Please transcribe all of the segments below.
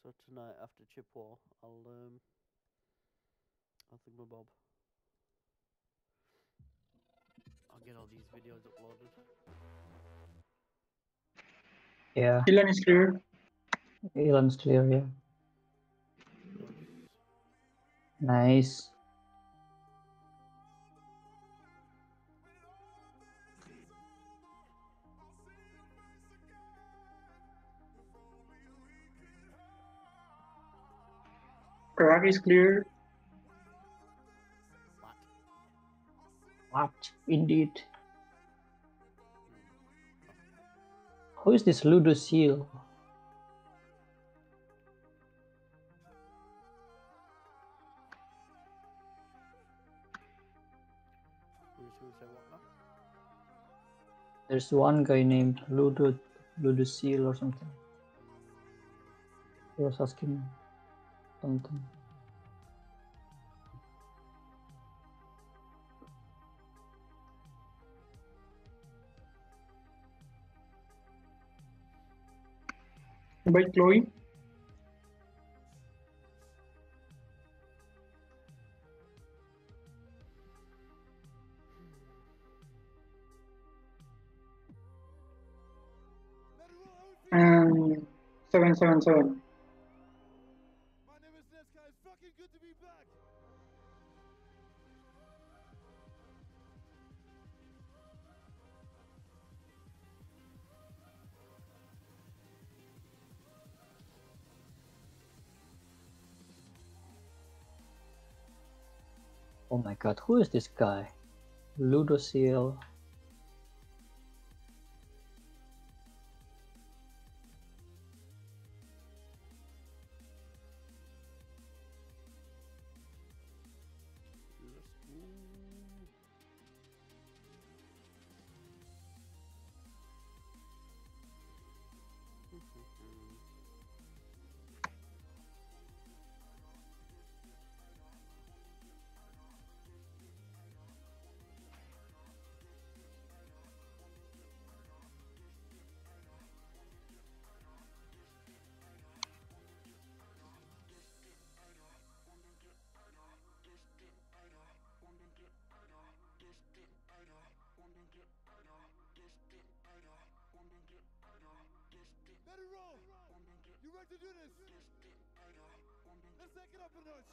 So tonight after Chippewa, I'll think my bob. I'll get all these videos uploaded. Yeah, Elan is clear. Elon's clear, yeah. Nice. Iraq is clear. What? Indeed. Who is this Ludo Seal? There's one guy named Ludo Seal or something. He was asking something. By Chloe. And 777. My name is Nesca. It's fucking good to be back. Oh my god, who is this guy? Ludo Seal. Let it roll. You ready to do this? Let's take it up a notch.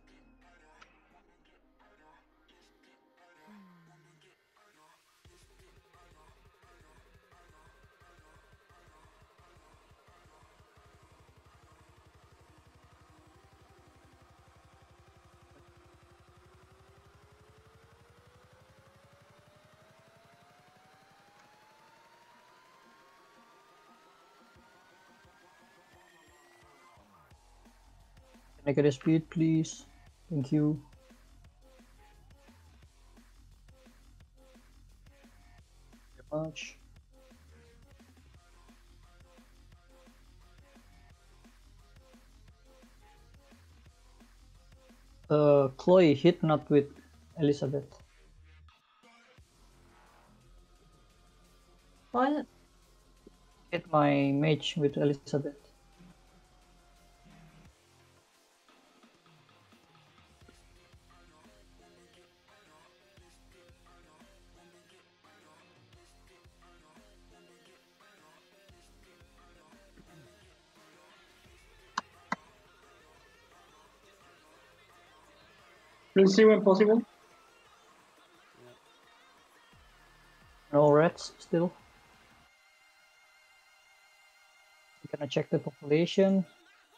Can I get a speed, please? Thank you. Very much. Chloe hit not with Elizabeth. What? Hit my mage with Elizabeth. We'll see when possible. No rats still. Can I check the population?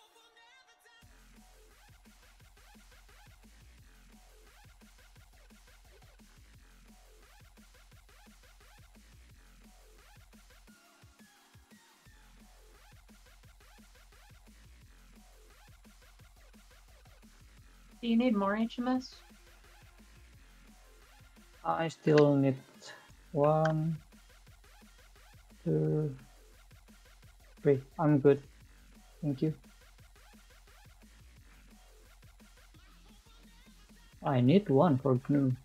Do you need more HMS? I still need 1, 2, 3. I'm good. Thank you. I need 1 for GNU. I'm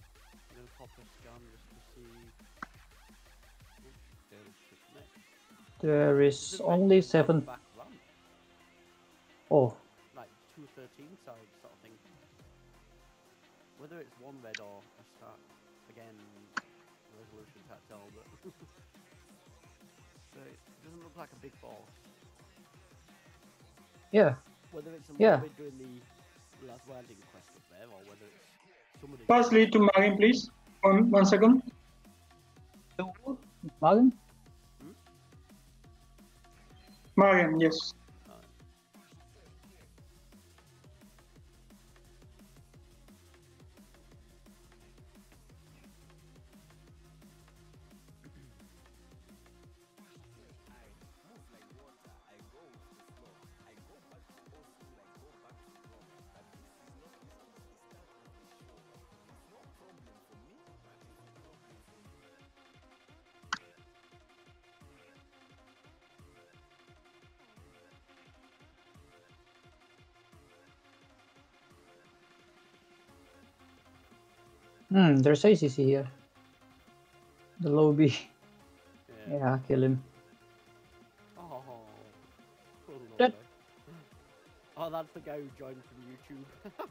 gonna pop a scan just to see. Oh, there's ship next. There Is is it only like 7. back ramp? Oh, Like 213 side sort of thing. Whether it's one red or a start again, resolution can't tell, but so it doesn't look like a big ball. yeah. Whether it's a Yeah. little bit doing the last landing quest up there, or whether it's somebody. Pass lead to Marin, please. 1 second. Magen? Marin, yes. There's ACC here. The lobby. Yeah. Yeah, kill him. Oh. Poor little That- guy. Oh, that's the guy who joined from YouTube.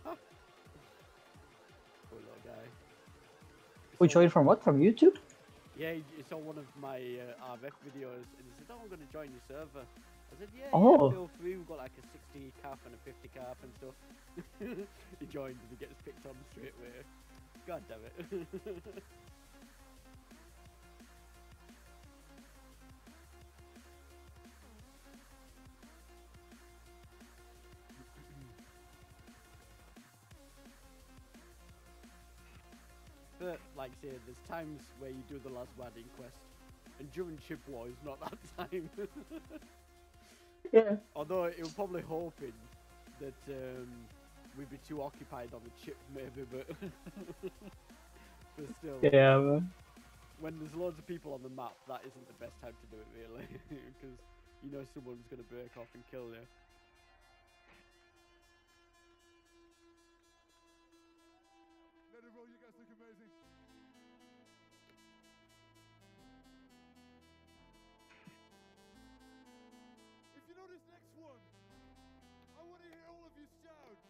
Poor little guy. We So- joined from what? From YouTube? Yeah, he saw one of my RF videos and he said, "Oh, I'm going to join your server." I said, "Yeah, Oh. yeah, feel free. We've got like a 60 cap and a 50 cap and stuff." He joined and he gets picked on straight away. God damn it. But, like I say, there's times where you do the last wedding quest, and during Chip War is not that time. Yeah. Although it was probably hoping that we'd be too occupied on the chip, maybe, but but still, Yeah, man. when there's loads of people on the map, that isn't the best time to do it, really, because you know someone's gonna break off and kill you. Let it roll, you guys look amazing. If you know this next one, I want to hear all of you shout.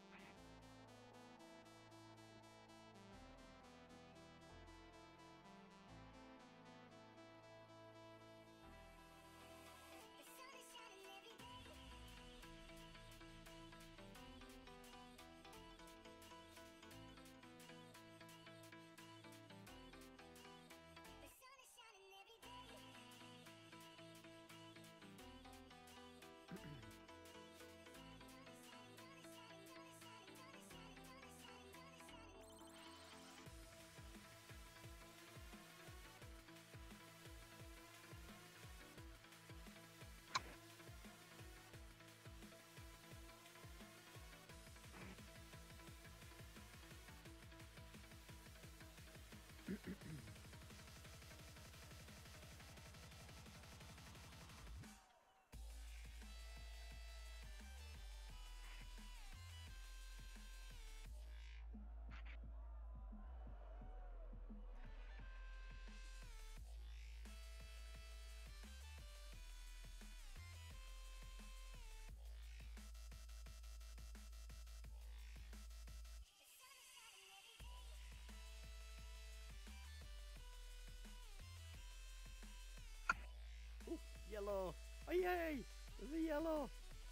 Yellow! Oh yay! There's a yellow!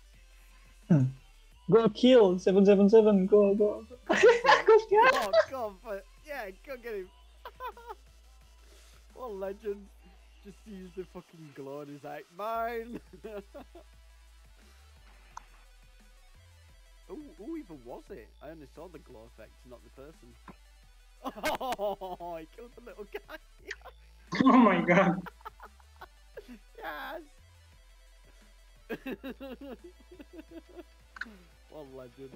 Go kill 777. Go, go. Go kill. Oh, God, but yeah, go get him! What a legend! Just use the fucking glow and he's like, mine! Who even was it? I only saw the glow effect, not the person. Oh, he killed the little guy! Oh my god. Yes! What a legend.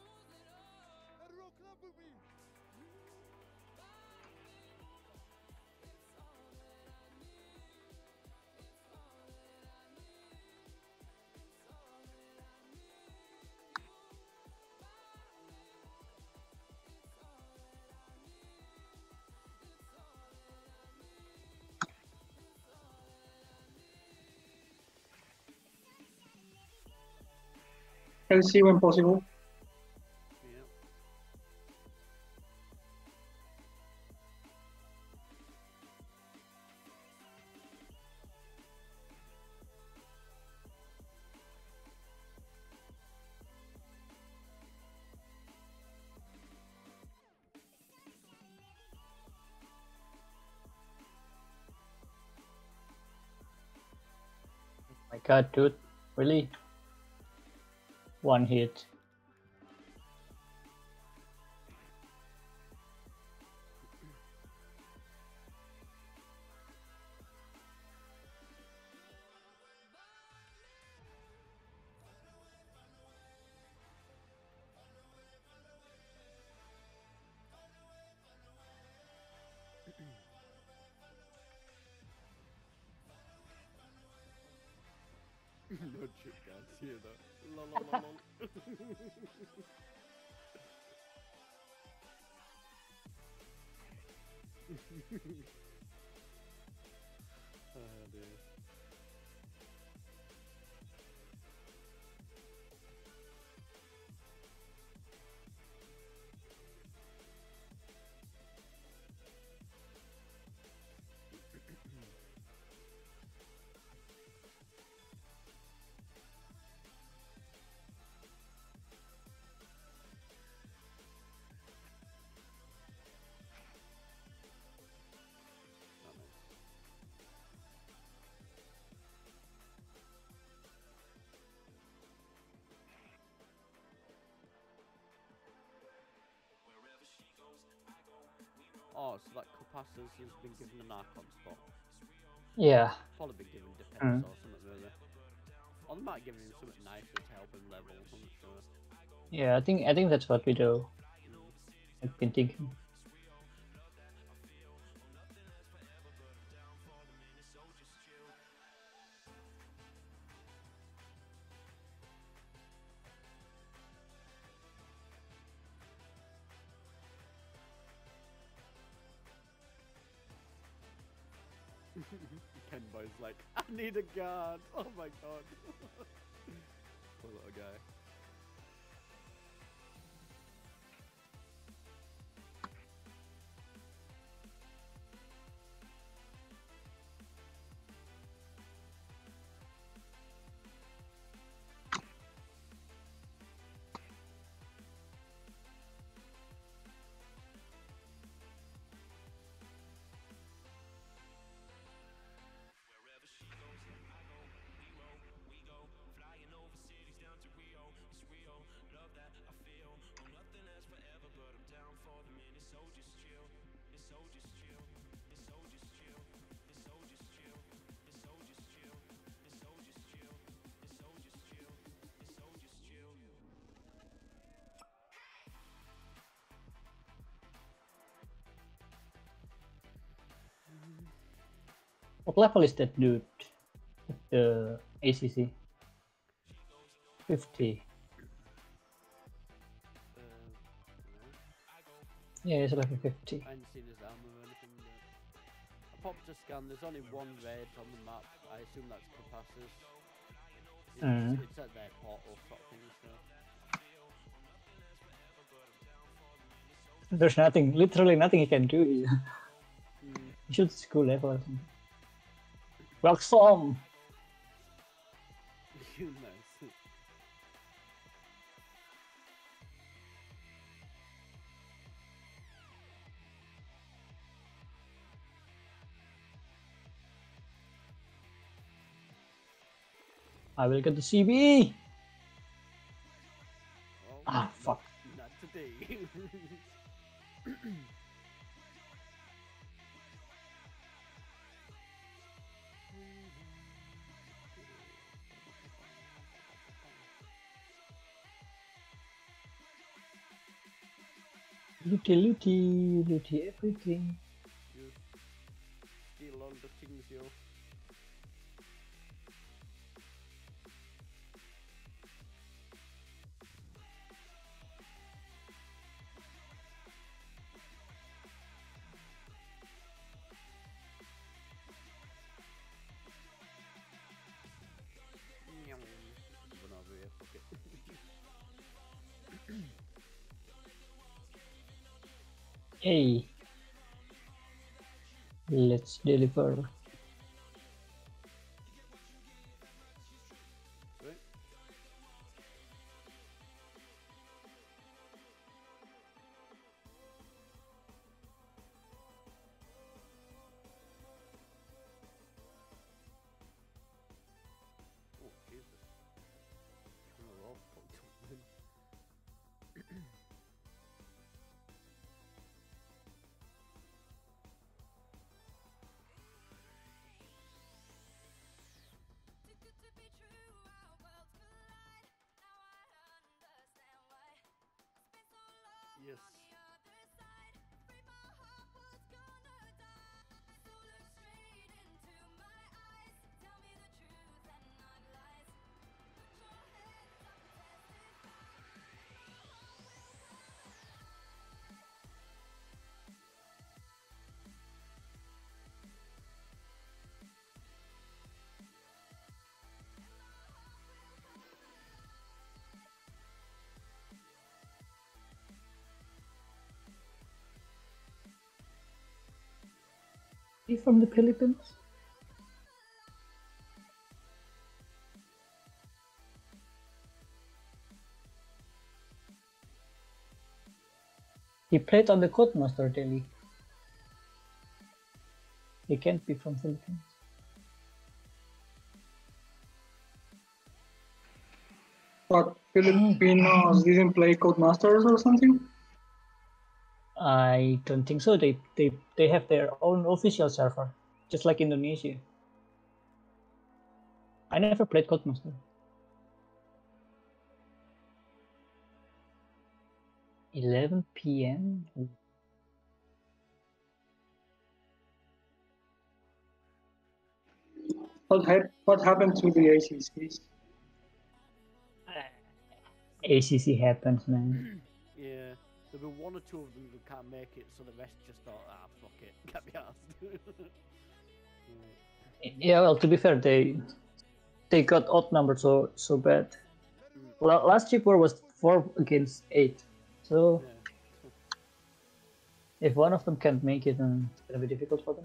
Let it roll, club with me. LC when possible. Yeah. My god, dude. Really? One hit. No chip guards here though. Lol, lol, lol, lol. Oh dear. Not nice. Oh, so that Copassus has been given an Archon spot. Yeah. Probably been given defense or something really. Or they might give him something nicer to help him level, I'm not sure. Yeah, I think that's what we do. Mm. I've been thinking. Kenbo's like, I need a guard! Oh my god. Poor little guy. What level is that dude? The ACC? 50. Yeah, it's level 50. I haven't seen his armor or anything, but I popped a scan, there's only one red on the map. I assume that's Copassus. It's at their portal sort of thing, so. There's nothing, literally nothing he can do here. Mm. He should school level or something. Welcome! Nice. I will get the CB! Oh, Ah, fuck. Not today. Looty everything. You steal all the things, yo. Run over here, fuck it. Hey, let's deliver. Sweet. Oh, Jesus. Oh, we're all fucked up then. Yes. He from the Philippines? He played on the Codemaster daily. He can't be from Philippines. What, Filipinos didn't play Codemasters or something? I don't think so. They have their own official server, just like Indonesia. I never played Codemaster. 11 p.m. What happened to the ACCs? ACC happens, man. Yeah. There'll be one or two of them who can't make it, so the rest just thought, ah, fuck it, can't be asked. Yeah, well, to be fair, they got odd numbers so bad. Last chip war was 4 against 8, so Yeah. if one of them can't make it, then it's gonna be difficult for them.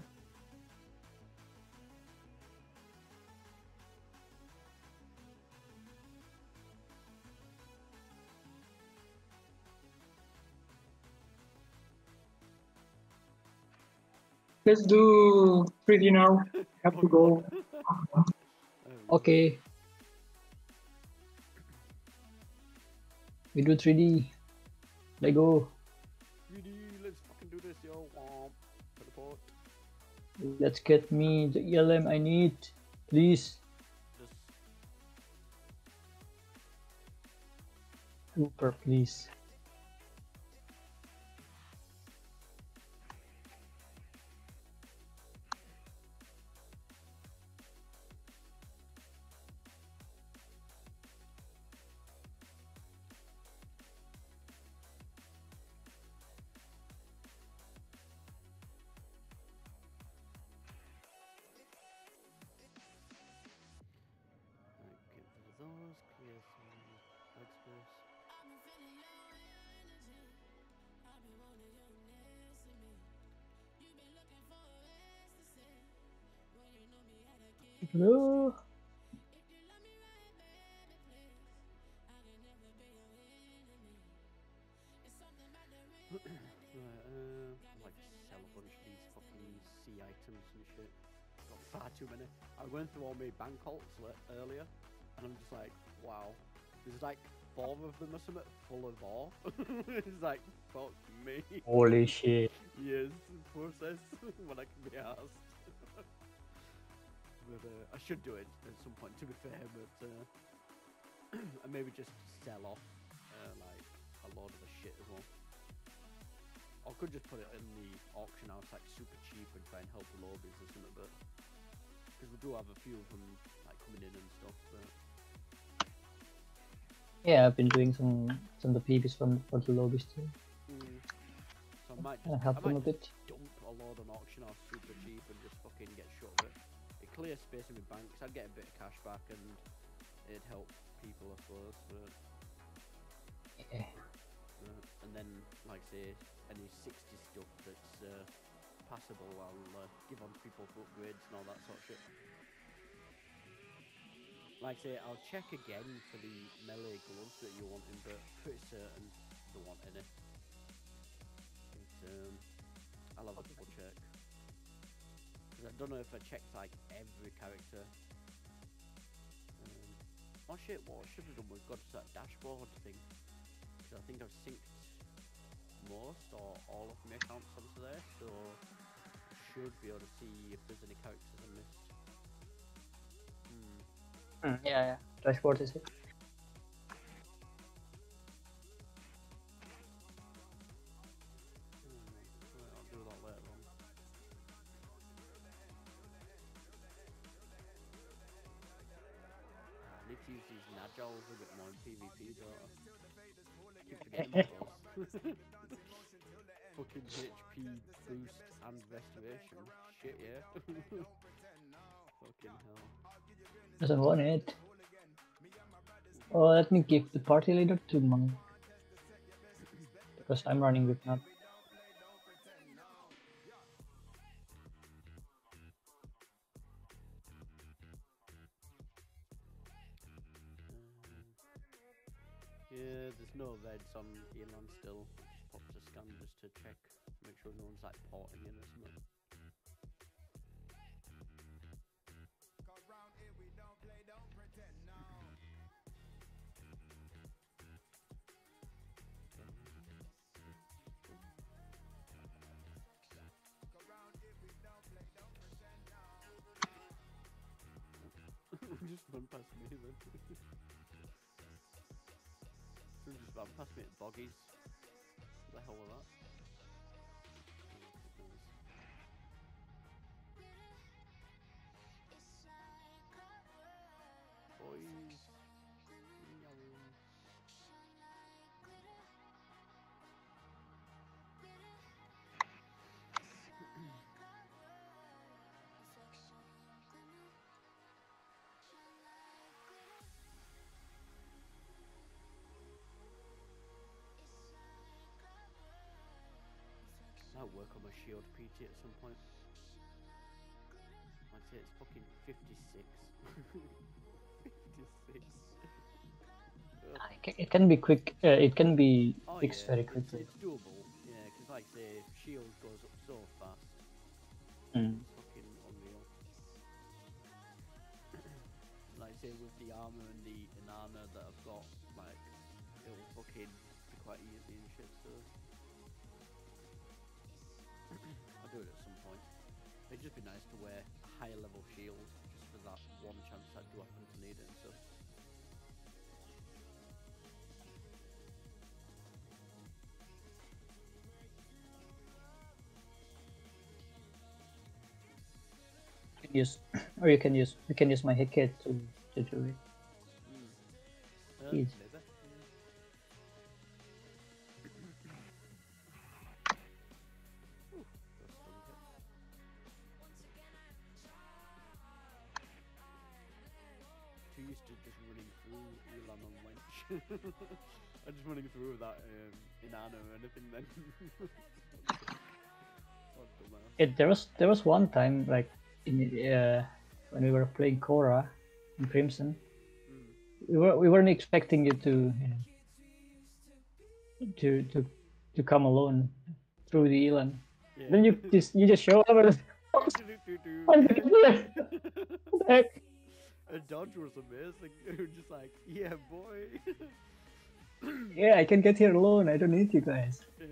Let's do 3D now. Have to go. Okay. We do 3D. Let go. 3D, let's fucking do this, yo. Teleport. Let's get me the ELM I need, please. Just Super, please. get rid of those, clear some workspace. Hello. Like sell a bunch of these fucking C items and shit. Got far too many. I went through all my bank halts earlier, and I'm just like, wow. There's like 4 of them or something full of ore. It's like, fuck me. Holy shit. Yes, process when I can be asked. But I should do it at some point, to be fair, but and maybe just sell off like a lot of the shit as well. I could just put it in the auction house like super cheap and try and help the lobbies or something, but because we do have a few of them like coming in and stuff. But Yeah, I've been doing some of the PVs for the lobbies too. so I might Help them a bit. dump a load on auction house super cheap and just fucking get shut of it. It clears space in my bank, so I'd get a bit of cash back and it'd help people, I suppose. But Yeah. and then, like say, any 60 stuff that's passable, I'll give on to people for upgrades and all that sort of shit. Like I say, I'll check again for the melee gloves that you're wanting, but pretty certain don't want any. But, I'll have a double check. Because I don't know if I checked like every character. Oh shit, what I should have done was got to that dashboard thing. Because I think I've synced most or all of my accounts onto there, so I should be able to see if there's any characters I missed. Yeah, dashboard is it. Right, I'll do that later on. I need to use these Nagiles a bit more in PvP, don't I? Keep forgetting about those. Fucking HP boost and restoration. Shit, yeah. Fucking hell. Doesn't want it. Oh, let me give the party leader to Monk. Because I'm running with not. Yeah, there's no reds on Elan still. Just popped a scan just to check, make sure no one's like porting in or something. Just run past me then. Someone just ran past me at Boggies. What the hell was that? Boys. Might work on my shield PT at some point. I'd say it's fucking 56. 56. It can be quick. It can be Oh, fixed yeah, very quickly. It's doable, yeah, because like say, shield goes up so fast. Mm. It's fucking unreal. Like say with the armor and the inanna that I've got, like, it'll fucking be quite easy and shit, so. I'll do it at some point. It'd just be nice to wear a higher level shield, just for that one chance I do happen to need it and stuff. Use, or you can use my Heket to do it. Maybe. Ooh, that's fun, is it? Too used to just running through Elan on Wench. I'm just running through without Inanna or anything then. What dumbass. There was one time like in when we were playing Korra in Crimson, we weren't expecting you to to come alone through the Elan. Yeah. Then you just show up and what the heck? And Dodge was amazing. It was just like, yeah, boy. Yeah, I can get here alone. I don't need you guys. Yeah.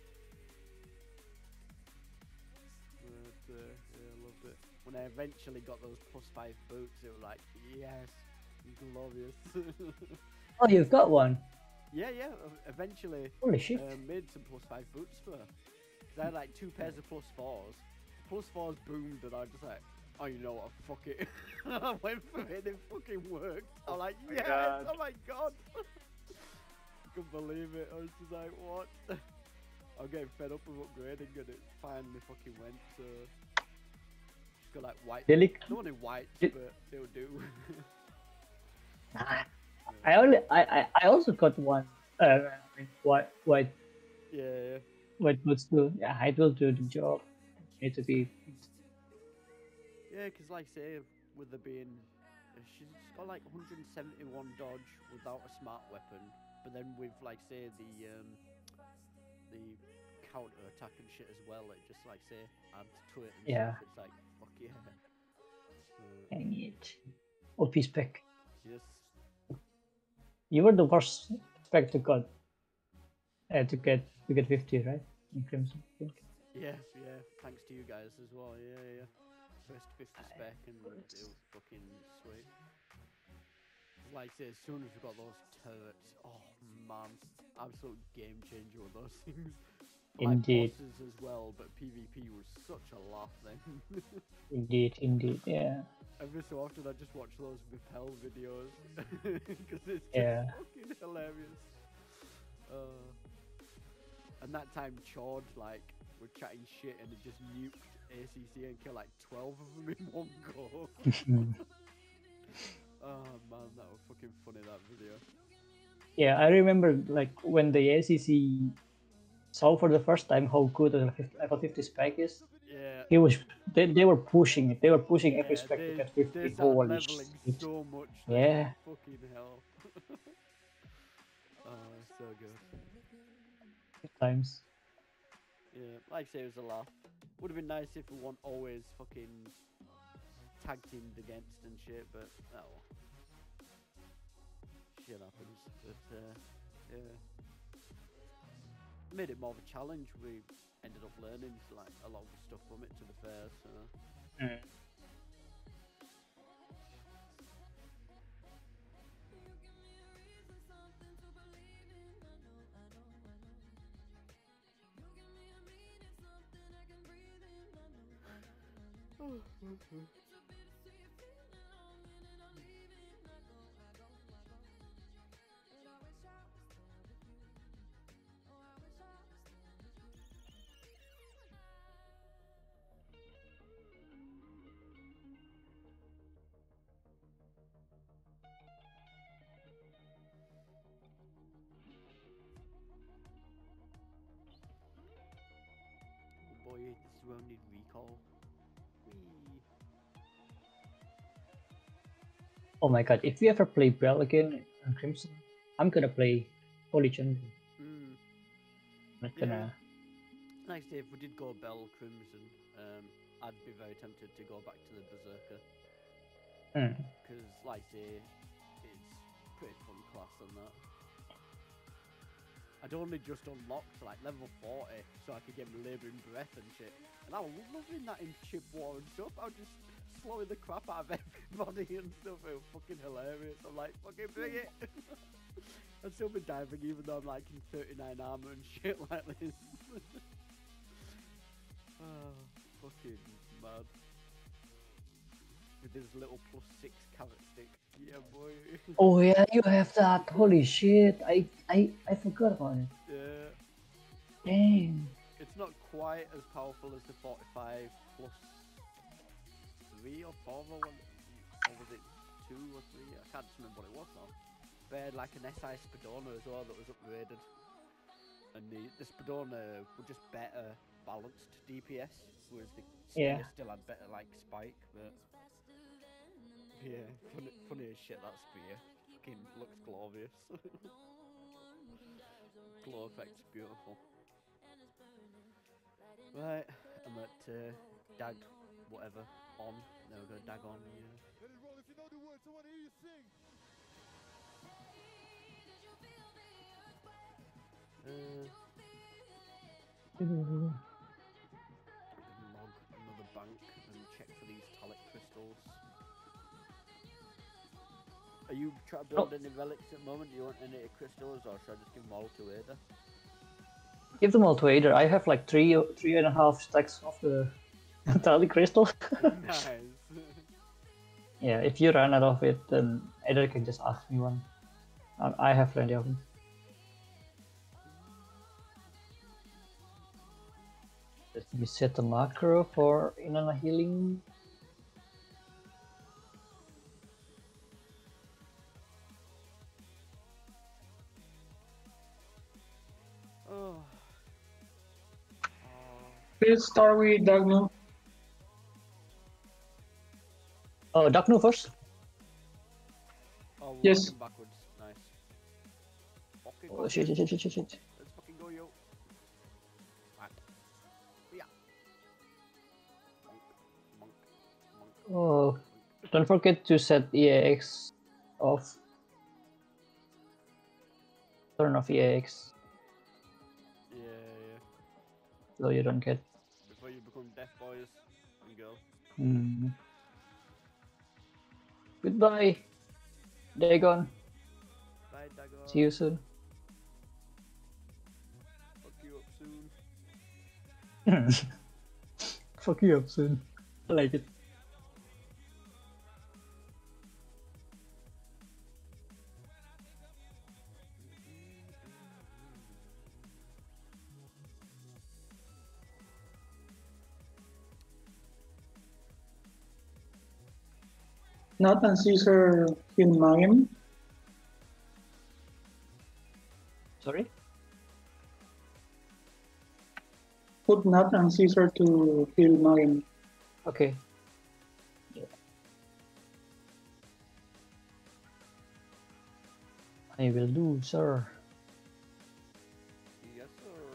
But, yeah, I loved it. When I eventually got those +5 boots, it was like, yes, glorious. Oh, you've got one. Yeah, eventually Holy shit. made some +5 boots for her. 'Cause I had like 2 pairs of +4s. +4s boomed and I was just like, oh, you know what, fuck it. I went for it and it fucking worked. I'm like, yes, oh my god. I couldn't believe it. I was just like, what? I'm getting fed up with upgrading and it finally fucking went, so. Just got like white. Really? Not only white, but they'll do. Nah. I also got one white Yeah. white boots do. Yeah, height will do the job. Need to be. Yeah, because like say, with there being, she's got like 171 dodge without a smart weapon, but then with like say the counter attack and shit as well, it just like say adds to it and Yeah. stuff. It's like fuck yeah. Dang it. OP spec. Yes. You were the worst spec to got. To get 50, right? In Crimson. I think. Yeah, yeah. Thanks to you guys as well. Yeah, yeah. First 50 spec and it was fucking sweet. Like I say, as soon as we got those turrets, oh man, absolute game changer with those things. Like Indeed. bosses as well, but PvP was such a laugh then. Indeed, yeah. Every so often I just watch those Repel videos because it's just Yeah. fucking hilarious. And that time Chord like were chatting shit and it just nuked ACC and killed like 12 of them in one go. Oh man, that was fucking funny, that video. Yeah, I remember like when the ACC saw for the first time how good a level 50 spec is. Yeah. They were pushing it. They were pushing every Yeah, spec to they get 50. started Holy leveling shit. so much. Yeah. Fucking hell. Oh, so good. Good times. Yeah, like I say, it was a laugh. Would have been nice if we weren't always fucking tag teamed against and shit, but oh well. Shit happens. But yeah, made it more of a challenge. We ended up learning like a lot of stuff from it, to be fair. So boy, this is where I need recall. Whee. Oh my god, if we ever play Bell again on Crimson, I'm gonna play Holy Chun-Li. Mm. Not gonna. Like I say, if we did go Bell Crimson, I'd be very tempted to go back to the Berserker. Because, like I say, it's pretty fun class and that. I'd only just unlocked like level 40 so I could get my Labouring Breath and shit. And I was loving that in Chip War and stuff. I was just slowing the crap out of everybody and stuff. It was fucking hilarious. I'm like, fucking bring it. I'd still be diving even though I'm like in 39 armor and shit like this. Oh, fucking mad. With this little +6 carrot stick. Yeah, boy. Oh yeah, you have that. Holy shit! I forgot about it. Yeah. Dang. It's not quite as powerful as the 45 plus 3 or 4 or was it 2 or 3? I can't just remember what it was now. But I had like an SI Spadona as well that was upgraded. And the Spadona were just better balanced DPS, whereas the Spear still had better like spike, but yeah, funny as shit that Spear. Fucking looks glorious. Glow effect's beautiful. Right, I'm at Dag whatever on. Now we're gonna Dag on, yeah. Let it roll if you know the words. I want to hear you sing. I'm gonna log another bank and check for these Talic crystals. Are you trying to build any relics at the moment? Do you want any crystals, or should I just give them all to Ada? Give them all to Ader. I have like 3.5 stacks of the Tali crystal. Nice. Yeah, if you run out of it, then Ader can just ask me one. I have plenty of them. Let me set the macro for Inanna healing. Oh. Please start with Dagno. Oh, Dagno first. Oh, we're Yes. working backwards. Nice. Fucking Oh go. shit, shit, shit, shit, shit, shit. Let's fucking go, yo. Right. Yeah. Monk. Monk. Monk. Oh, don't forget to set EAX off. Turn off EAX Yeah, yeah. so you don't get. Before you become deaf boys and girls. Hmm. Goodbye, Dagon. Bye, Dagon. See you soon. Fuck you up soon. Fuck you up soon. I like it. Nat and Caesar kill Magin. Sorry? Put Nat and Caesar to kill Magin. Okay. I will do, sir. Yes, sir.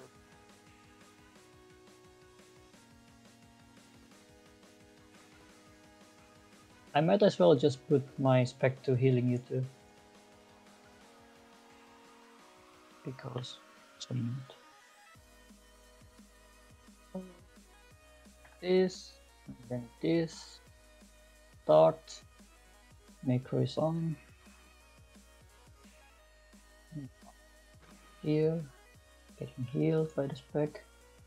I might as well just put my spec to healing you too. Because it's a minute. This, and then this. Start. Macro is on. Here. Getting healed by the spec.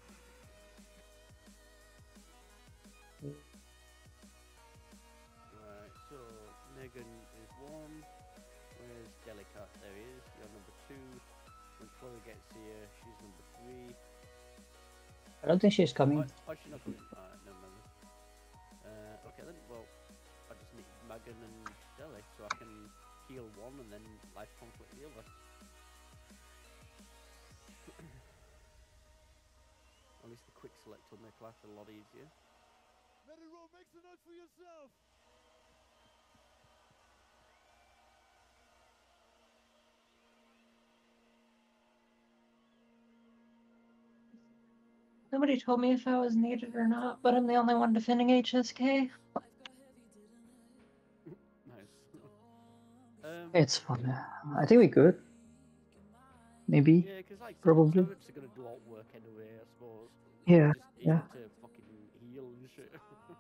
Right, so Megan is 1. Where's Delicat? There he is. You're number 2. When Chloe gets here, she's number 3. I don't think she's coming. Oh, she's not coming. Alright, no matter. Okay then, well, I just need Megan and Deli so I can heal one and then life conflict the other. At least the quick select will make life a lot easier. Let it roll. Make some noise for yourself. Nobody told me if I was needed or not, but I'm the only one defending HSK. Nice. It's fun. I think we could. Maybe. Yeah, because like Probably. turrets are gonna do all work anyway, I suppose. Yeah, Just easy yeah. to fucking heal and shit.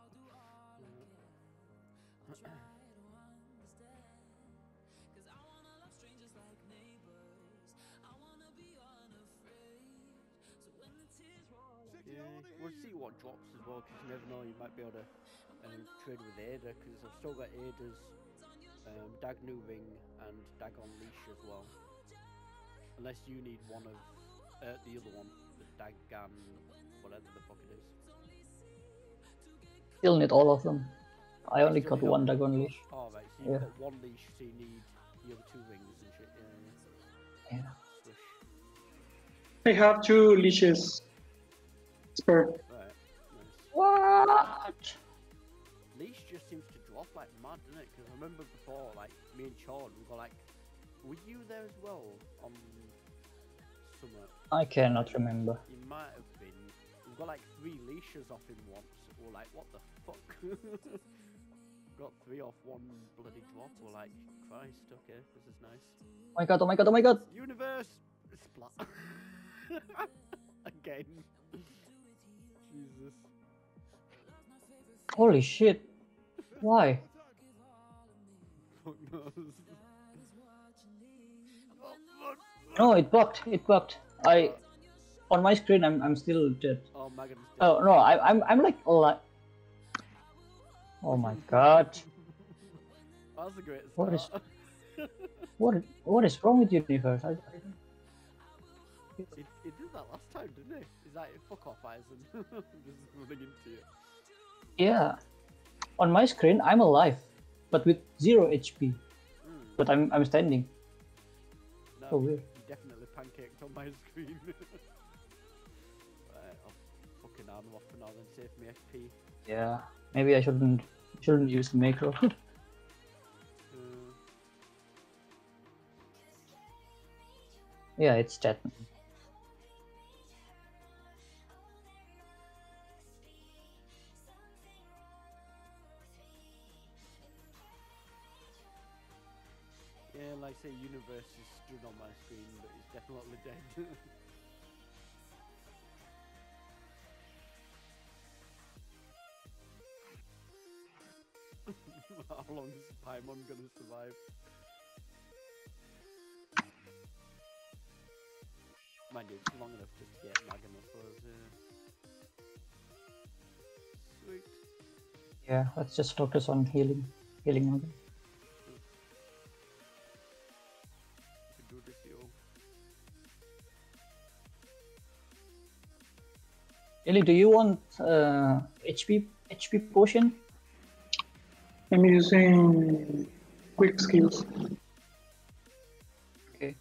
Yeah, we'll see what drops as well, because you never know, you might be able to trade with Ada, because I've still got Ada's Dagnu Ring and Dagon Leash as well. Unless you need one of the other one, the Dagan, whatever the fuck it is. Still need all of them. I only Still got need one all- Dagon leash. Oh, right, so you've Yeah. got one leash, so you need the other 2 rings and shit. Yeah. Swish. I have 2 leashes. Spare. Right, nice. What? Leash just seems to drop like mad, doesn't it? Because I remember before, like, me and Sean, we were like, were you there as well on summer? I cannot remember. You might have been. We got like 3 leashes off him once. We're like, what the fuck? Got 3 off one bloody drop. We're like, Christ, okay, this is nice. Oh my god, oh my god, oh my god! Universe! Splat. Again. Jesus. Holy shit. Why? Fuck knows. No, it bugged. It bugged. On my screen, I'm still dead. Oh, Megan's dead. Oh no, I'm like alive. Oh my god. That was a great What is- start. What is wrong with universe? I don't... He did that last time, didn't he? He's like, fuck off, Eisen. Just running into you. Yeah. On my screen, I'm alive, but with 0 HP. But I'm standing. No, Oh, weird. you definitely pancaked on my screen. Right, I'll fucking arm now, then save me FP. Yeah, maybe I shouldn't use the macro. Yeah, it's that. Yeah, like say universe is stood on my screen, but it's definitely dead. How long is Paimon gonna survive? Mind you, long enough just to get Magma for us. Sweet. Yeah, let's just focus on healing again. We can do this, yo. Ellie, do you want HP potion? I'm using quick skills. Okay.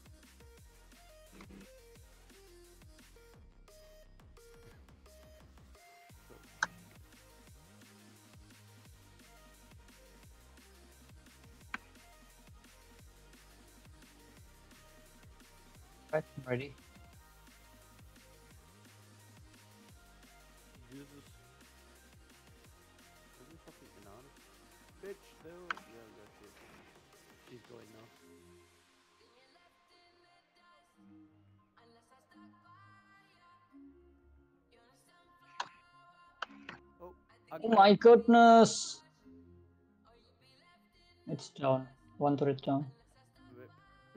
Right, I'm ready. Jesus. Where's the fucking banana? Bitch, though. Yeah, yeah, shit. She's going now. Oh, Oh my goodness! It's down. One turret down. Rip.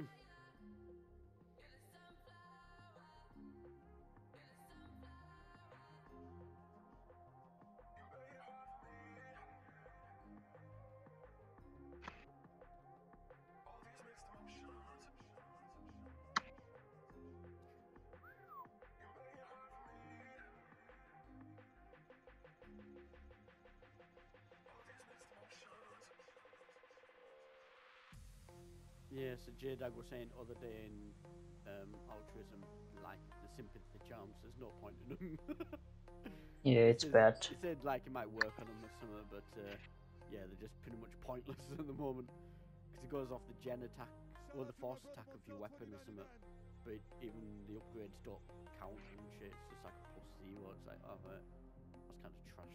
Yeah, so J-Dag was saying other day in altruism, like the sympathy charms, there's no point in them. Yeah, it's bad. He said like it might work on them or something, but yeah, they're just pretty much pointless at the moment. Because it goes off the gen attack, or the force attack of your weapon or something. But even the upgrades don't count and shit, it's just like a +0. It's like, oh, right. That's kind of trash.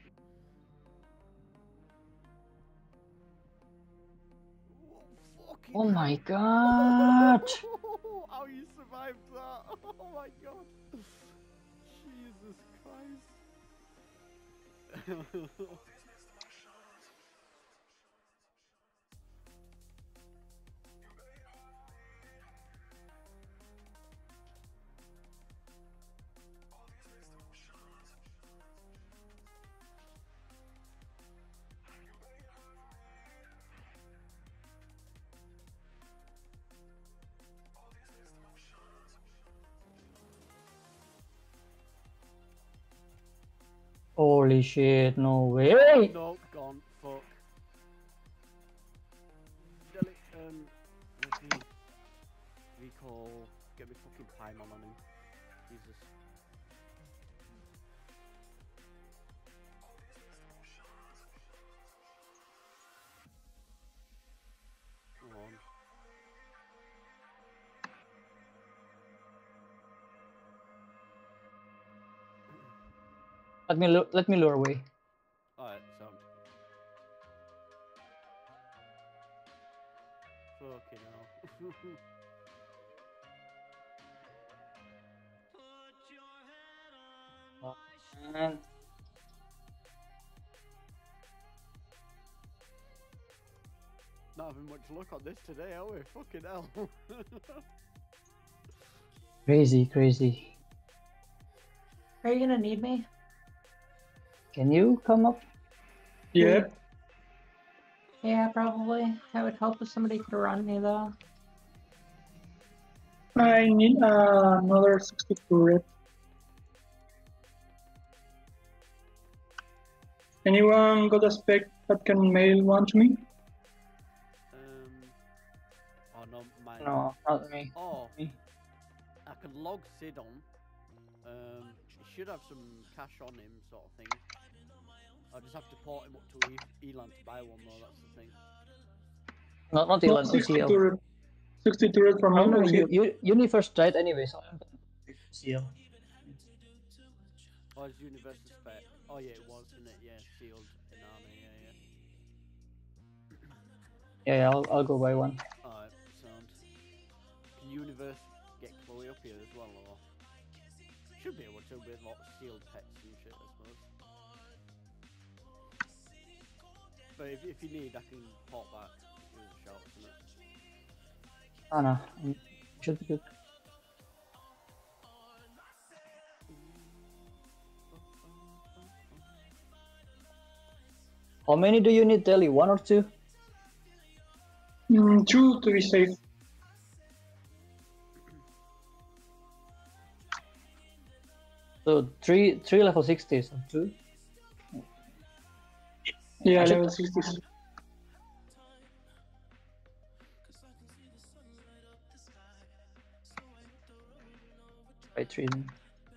Oh my god! How you survived that? Oh my god! Jesus Christ! Holy shit, no way! No, gone. Fuck. Delete, where's the recall? Get me fucking Paimon on him. Jesus. Come on. Let me lure away. Alright, so. Fucking hell. And Not having much luck on this today, are we? Fucking hell. crazy. Are you gonna need me? Can you come up? Yep. Yeah, probably. That would help if somebody could run me though. I need another 62 red. Anyone got a spec that can mail one to me? Oh no, mine. No, not me. Oh, Me. I can log Sid on. should have some cash on him, sort of thing. I just have to port him up to Elan to buy one though. That's the thing. Not Not Elan, 60 OCL. turret. 60 turret from Oh him. no, OCL. Universe tried anyway, so OCL. Oh, it's Universal Spec. Oh yeah, it was, isn't it? Yeah, sealed Inanna. Yeah. Yeah, I'll go buy one. Alright, sound. Can Universe get Chloe up here as well, or should be able to with lots of sealed pets and shit, I suppose. But if you need, I can pop back. Give it a shout, isn't it? Oh no, should be good. How many do you need, Telly? 1 or 2? 2 to be safe. So 3 level 60s and 2? Yeah, I should- level 60s. By 3 then.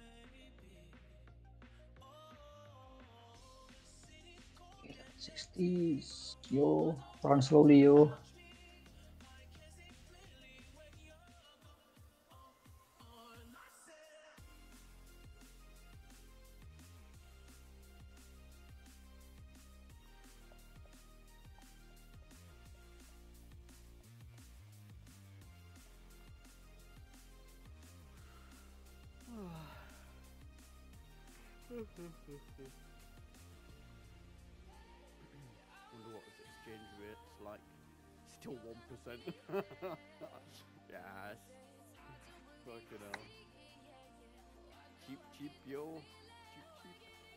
Okay, level 60s. Yo, run slowly, yo. Wonder what his exchange rate's like. Still 1%. Yes. Fucking hell. Cheap, yo. Cheap.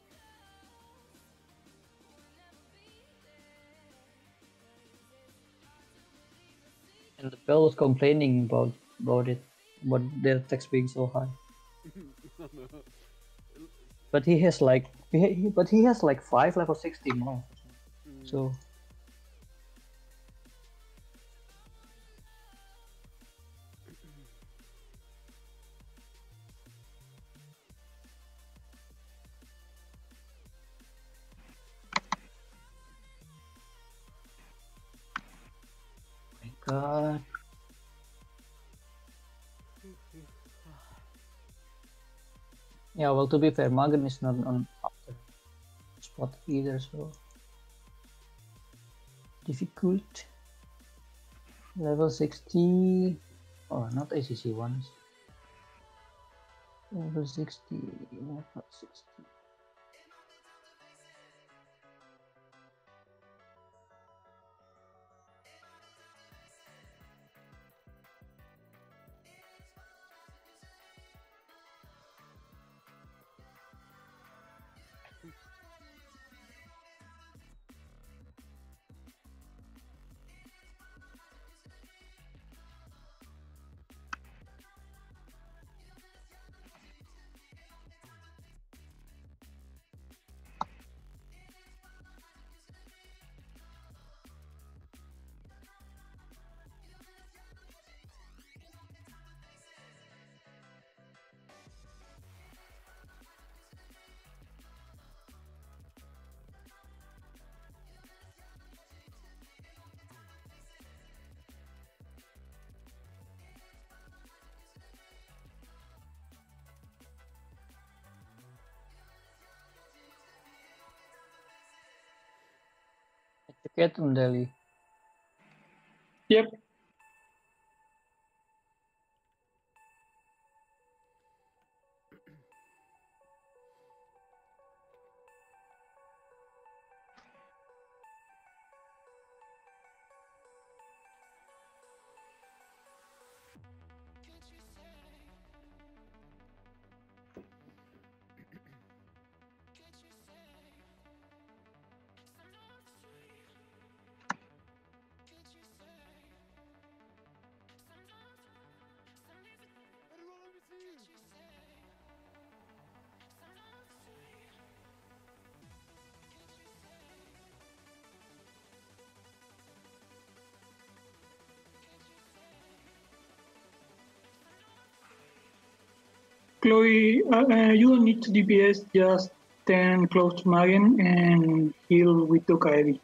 And the bell was complaining about it, about their tax being so high. But he has like, he has like 5 level 60 months. So my god. Yeah, well, to be fair, Magen is not on after spot either, so difficult. Level 60. Oh, not ACC ones. Level 60. Level 60. Get on Delhi. Yep. Chloe, you don't need to DPS, just stand close to Magen and heal with Tokaevi.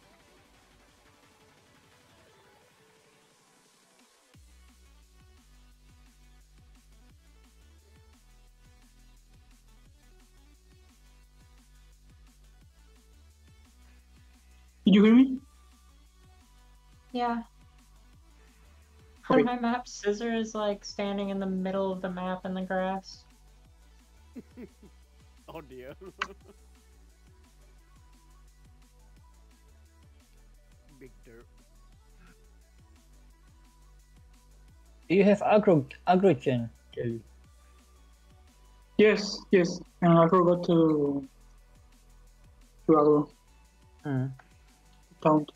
Did you hear me? Yeah. Okay. On my map, Scissor is like standing in the middle of the map in the grass. Oh dear. Big dirt. Do you have aggro gen, Kelly? Yes, yes. And I forgot to aggro Hmm. taunt.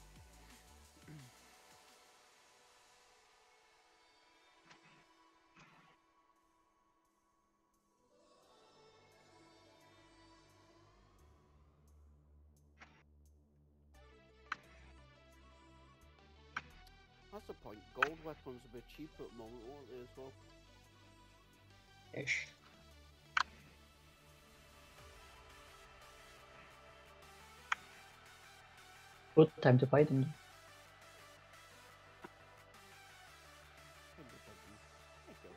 That's the point. Gold weapons a bit cheaper at the moment, won't they, as well? Ish. Good time to fight them. Okay.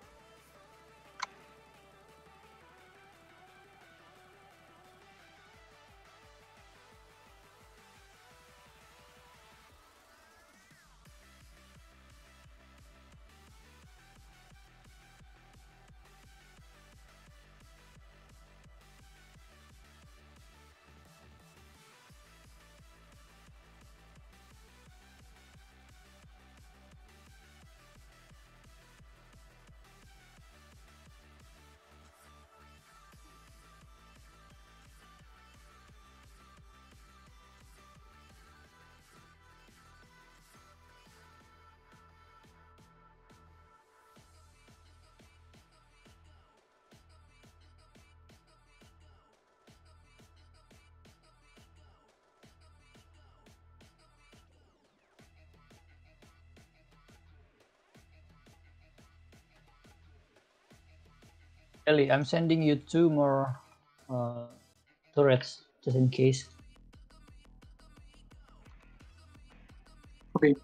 Kelly, I'm sending you 2 more turrets just in case. Okay.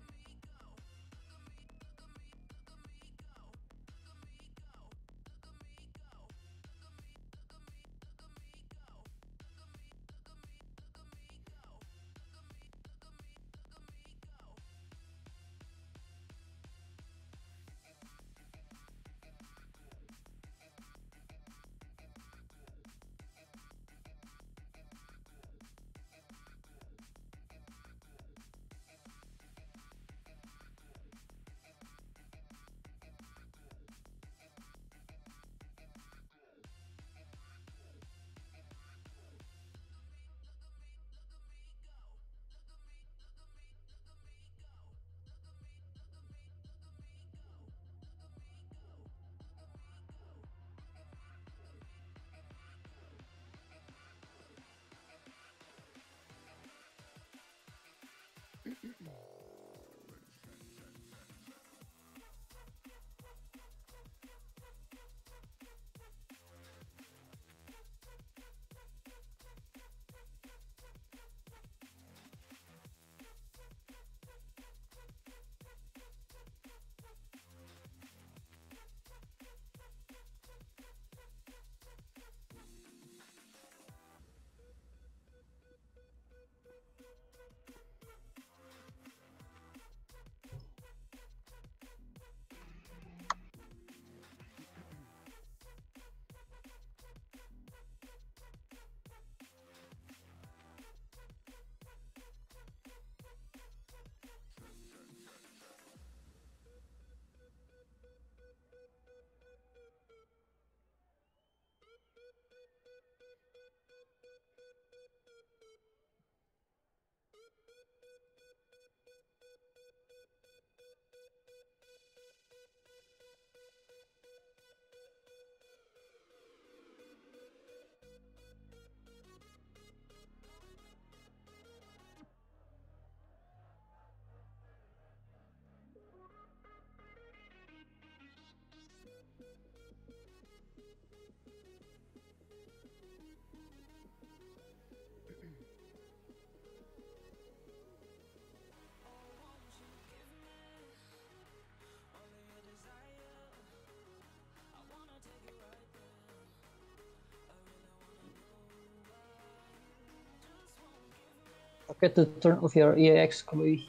Forget to turn off your EAX, Chloe.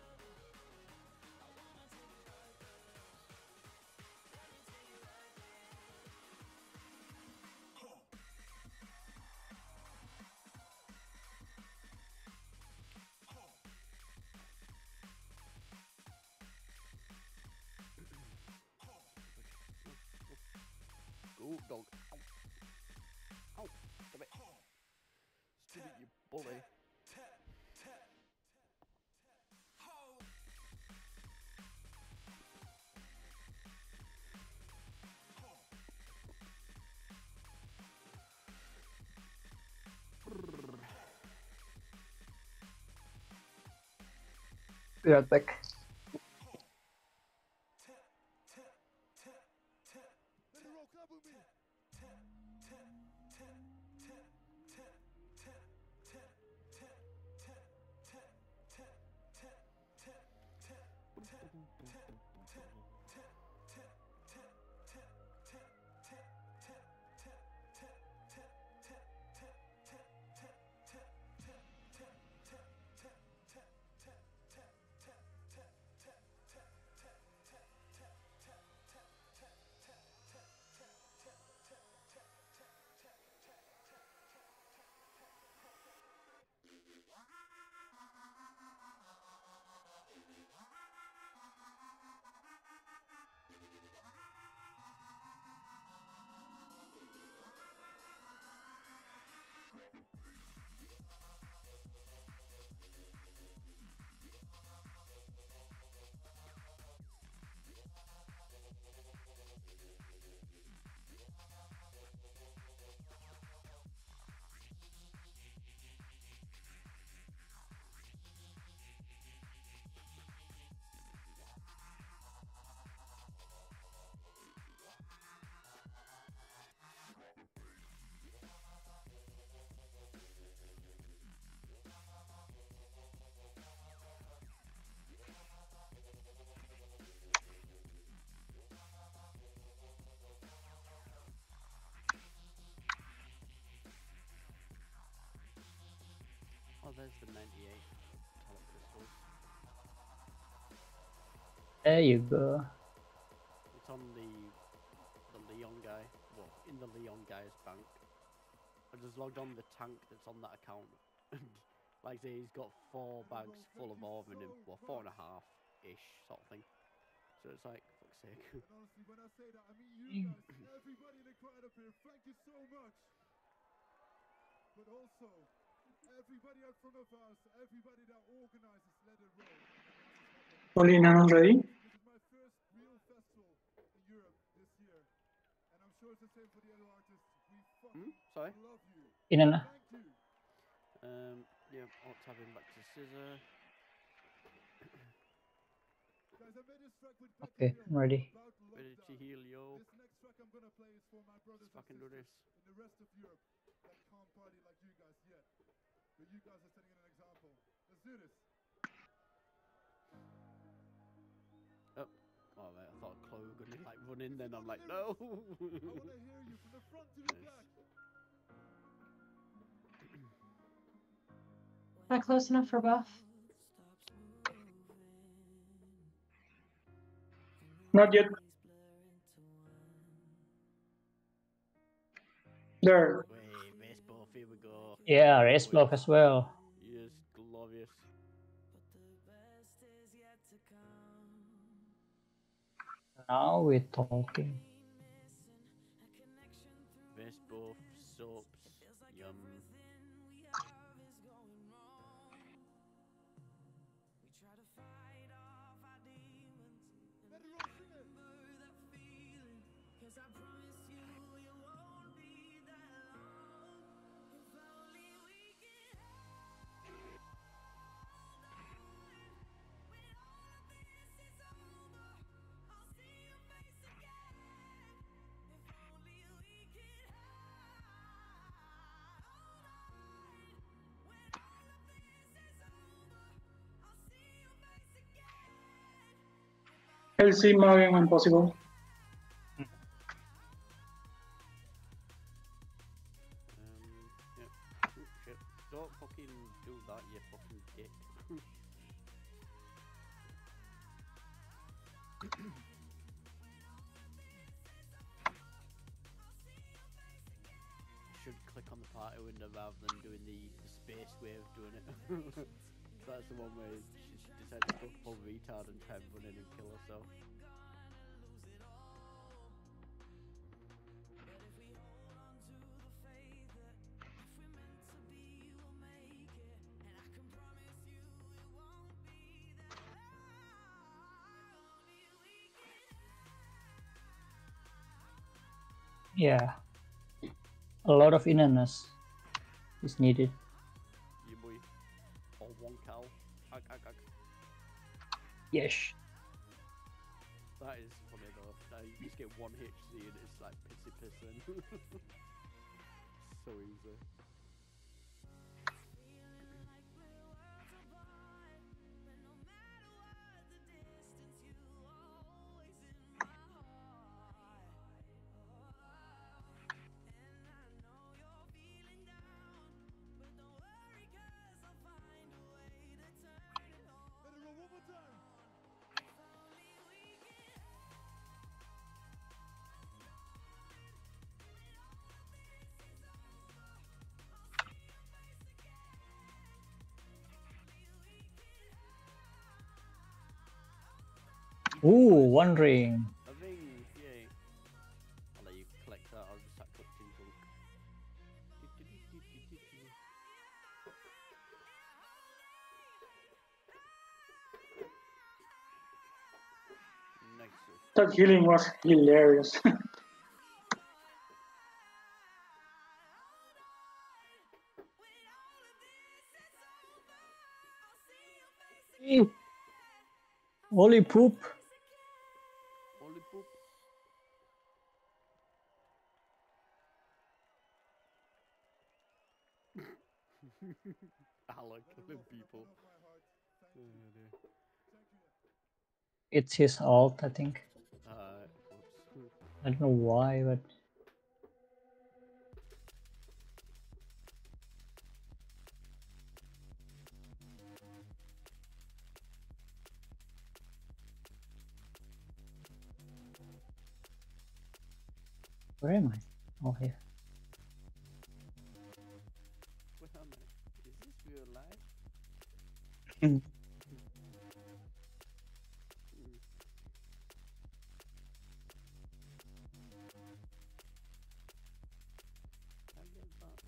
Go, dog. Ow. Ow. Stop it. Stop it, you bully. Be right back. Let it roll, clap with me. Oh, there's the 98 metallic crystals. There you go. It's on the Leon guy. Well, in the Leon guy's bank. I just logged on the tank that's on that account. Like I say, he's got 4 bags full of ore in him. Well, 4.5-ish sort of thing. So it's like, fuck's sake. And honestly, when I say that, I mean you guys, everybody in the crowd up here, thank you so much. But also, everybody out front of us, everybody that organizes Let It Roll. Olina not ready. This is my first real festival in Europe this year. And I'm sure it's the same for the other artists. We fucking Sorry? love you. In and Thank you. Yeah, I'll tab him back to Scissor. Guys, I made this track with Okay, Becky I'm Hill ready. about Ready to lockdown. heal, yo. This next track I'm gonna play is for my brothers Let's and fucking do sisters this. in the rest of Europe that can't party like you guys yet. But you guys are setting an example. Let's do this. Oh, mate, I thought Chloe was gonna like run in, then I'm like, no. I wanna hear you from the front to the Nice. back. Not close enough for buff. Not yet. There. Wait, base buff, here we go. Yeah, race block as well. Yes, glorious. Now we're talking. Base buff, soaps, yum. Let it roll, sing it. LC Magen when possible. Yeah. Oh, shit. Don't fucking do that, you fucking party window rather than doing the space wave doing it. So that's the one where she decides to go full retard and try and run in and kill herself. Yeah. A lot of innerness is needed. You boy. Or one cow. Ag. Yes. That is funny though. Now you just get one HC and it's like pissing. So easy. Let it roll one more time. Ooh, one ring. A ring, yay. I'll let you collect that, I'll just start collecting junk. Nice. That healing was hilarious. Holy poop. Holy poop. I like killing people. Oh, dear. It's his ult, I think. Whoops. I don't know why, but where am I? Oh, here. Where am I? Is this real life? Mm. I get that.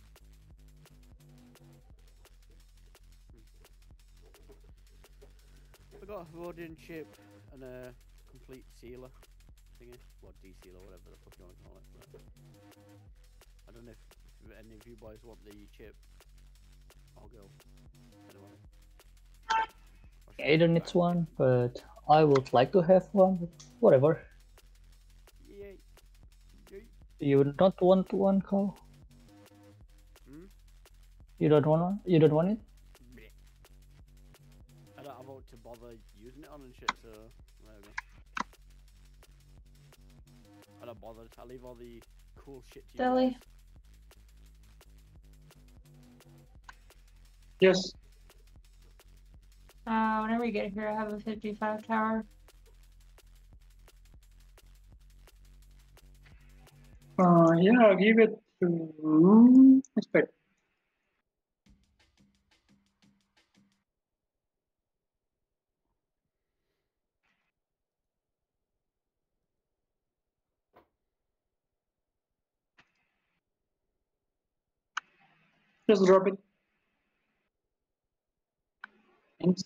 I got a Rodian chip and a complete sealer thingy. Well, D-sealer, whatever the fuck you want to call it. But I don't know if any of you boys want the chip. I'll go. Anyone? Or should I Aiden go needs back? one, but I would like to have one, but whatever. Yay. Yay. You don't want one, Carl? Hmm? You don't want one? You don't want it? Bleh. I don't have what to bother using it on and shit, so there we go. I don't bother. I leave all the cool shit to you Deli. guys. Yes. Whenever you get here, I have a 55 tower. Yeah, I'll give it to expect. Just drop it. Thanks.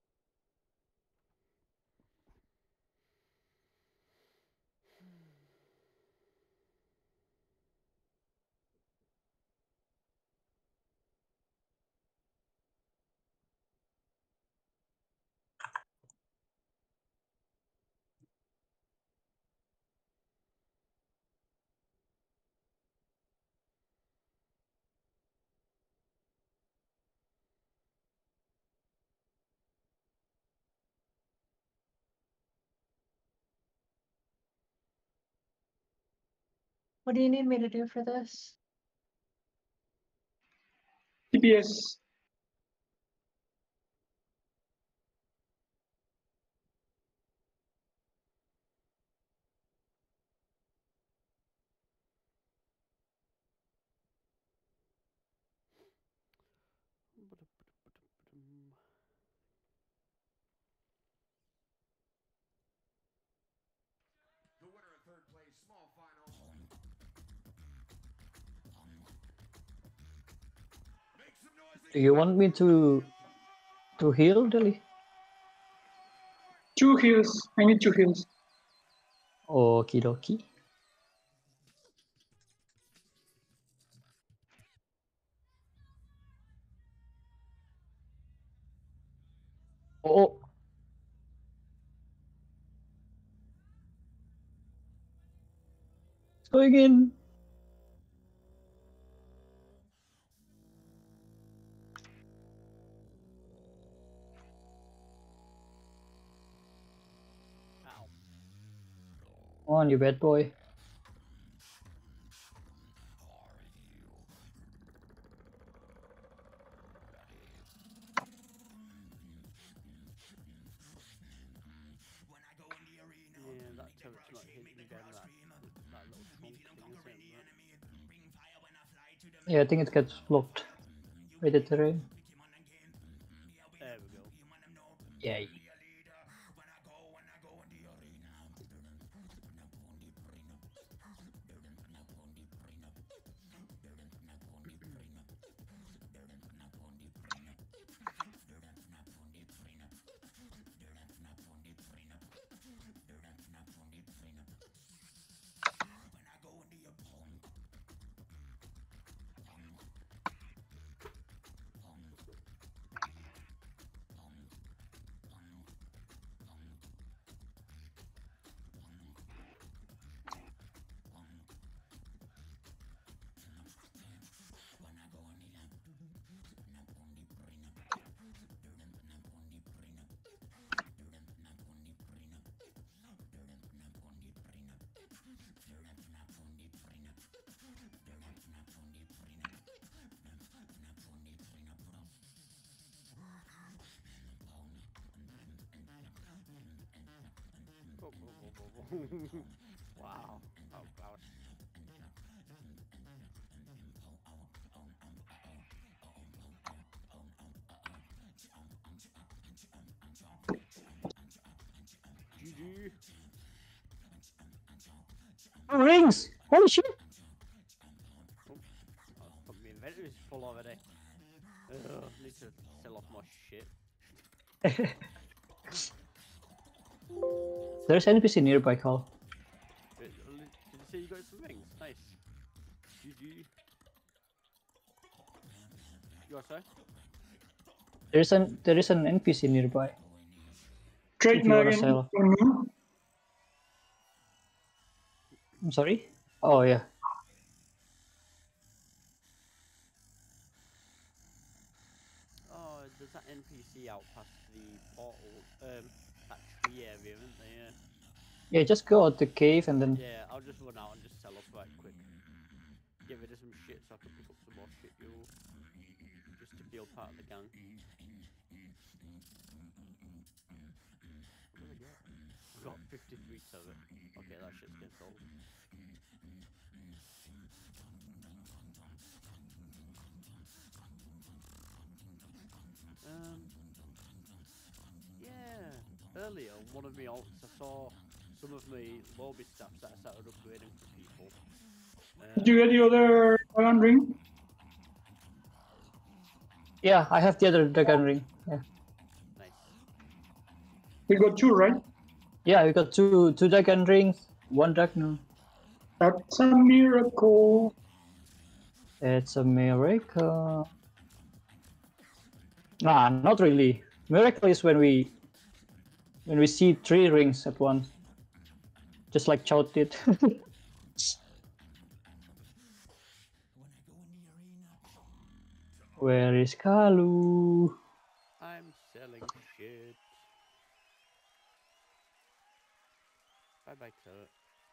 What do you need me to do for this? TPS. Do you want me to heal, Deli? 2 heals. I need 2 heals. Okie dokie. Oh. It's going in. Ow. Come on, you bad boy. Yeah, that turret's not hitting me down that little trunk thing, is it? Yeah, I think it gets blocked by the terrain. There we go. Yay. Go, go, go, go, go. Wow. Oh, God. GG. Rings! Holy shit! Oh, fuck, my inventory's full already. Ugh, need to sell off my shit. There's NPC nearby, Carl. Did you say you got some rings? Nice. GG. You want to say? There is an NPC nearby. Trade If you wanna Magen sell. for me. I'm sorry? Oh yeah. Oh, there's that NPC out past the portal, that tree area, isn't there? Yeah, just go out the cave and then Yeah, I'll just run out and just sell off right quick. Get rid of some shit so I can pick up some more shit, yo. Just to feel part of the gang. What did I get? I got 53 turret. Okay, that shit's getting sold. Yeah, earlier one of my alts I saw some of my lobby stats that I started upgrading for people. Did you get the other Dragon Ring? yeah, I have the other dragon ring. Yeah. Nice. We got 2, right? Yeah, we got two dragon rings, one dragon. That's a miracle. It's a miracle. Nah, not really. Miracle is when we see 3 rings at once. Just like Chow did. Where is Kalu? I'm selling shit. Bye bye, turret.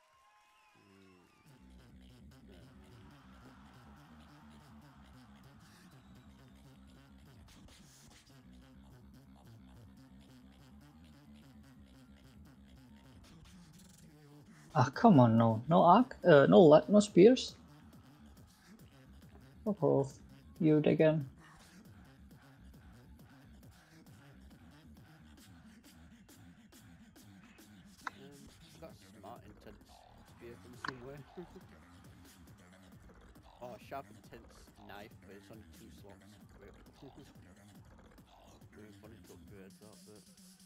Ah, come on, no arc, no spears. Fuck off, you again. I got smart intense spear from somewhere. Oh, sharp intense knife, but it's only 2 slots. bit. Very funny to upgrade that bit.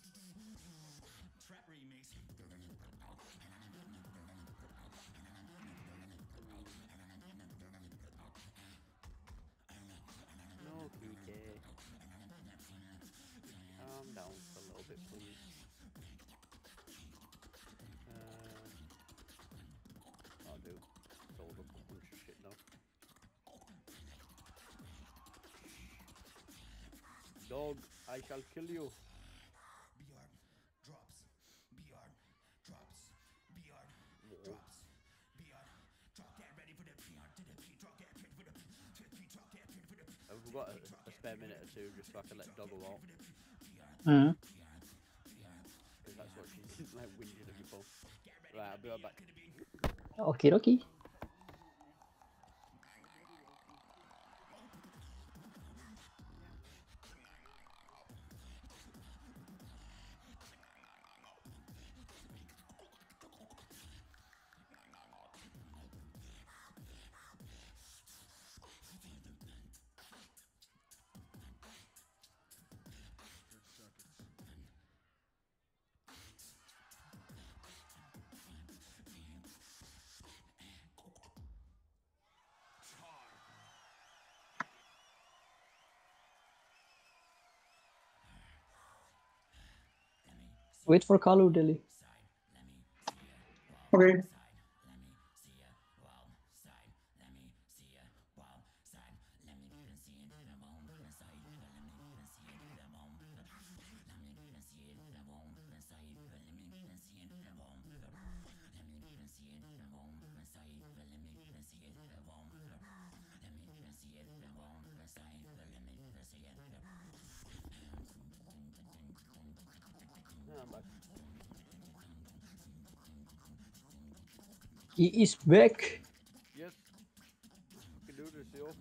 No, QK. Calm down for a little bit, please. I'll do. Sold up a bunch of shit now. Dog, I shall kill you. I've got a spare minute or two just so I can let Doggo out. Mm. Because that's what she's like whinging at me for. Right, I'll be right back. Okie dokie. Wait for Kalu, Dilly. Okay. Yeah, I'm back. He is back. Yes. We can do this, yo.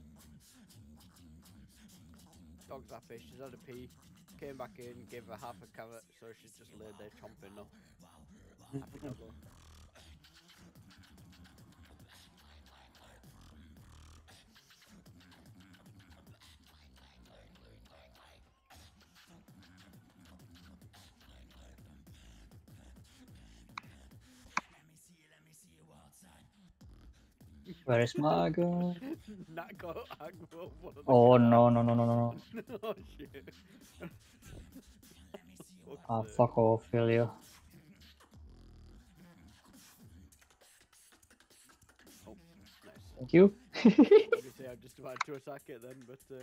Dog's happy, she's had a pee. Came back in, gave her half a carrot, so she's just laid there chomping now. Happy Doggo. Where is Mago? Nako, Agbo, one of the Oh guys. no no no no no no. Oh shit. Ah, fuck off, will you? Oh, nice. Thank you. Obviously, I'm just about to attack it then, but yeah.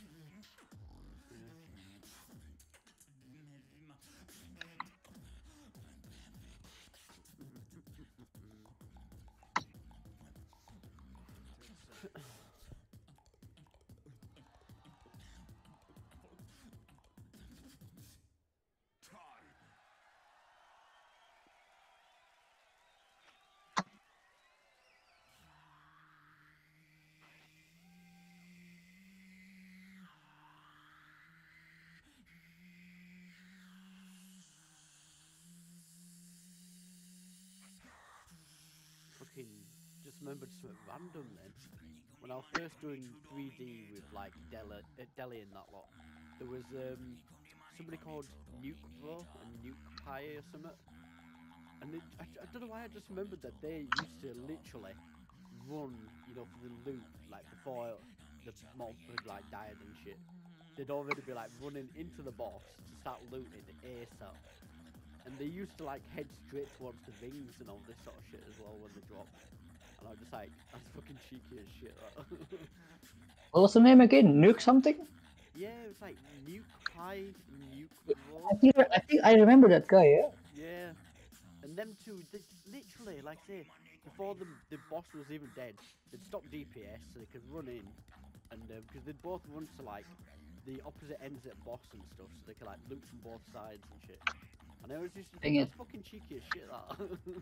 Fucking just remembered something random then. When I was first doing 3D with like Deli and that lot, there was somebody called Nuke Bro and Nuke Pie or something. And I don't know why I just remembered that they used to literally run, you know, for the loot, like before the mob had like died and shit. They'd already be like running into the boss to start looting ASAP. And they used to like head straight towards the rings and all this sort of shit as well when they dropped. And I was just like, that's fucking cheeky as shit. That. What was the name again? Nuke something? Yeah, it was like Nuke Pie, Nuke I Raw. think I remember that guy. Yeah. Yeah. And them two, they literally, like say, before the boss was even dead, they'd stop DPS so they could run in, and because they'd both run to like the opposite ends of the boss and stuff, so they could like loot from both sides and shit. And I was just, Dang that's it. fucking cheeky as shit. That.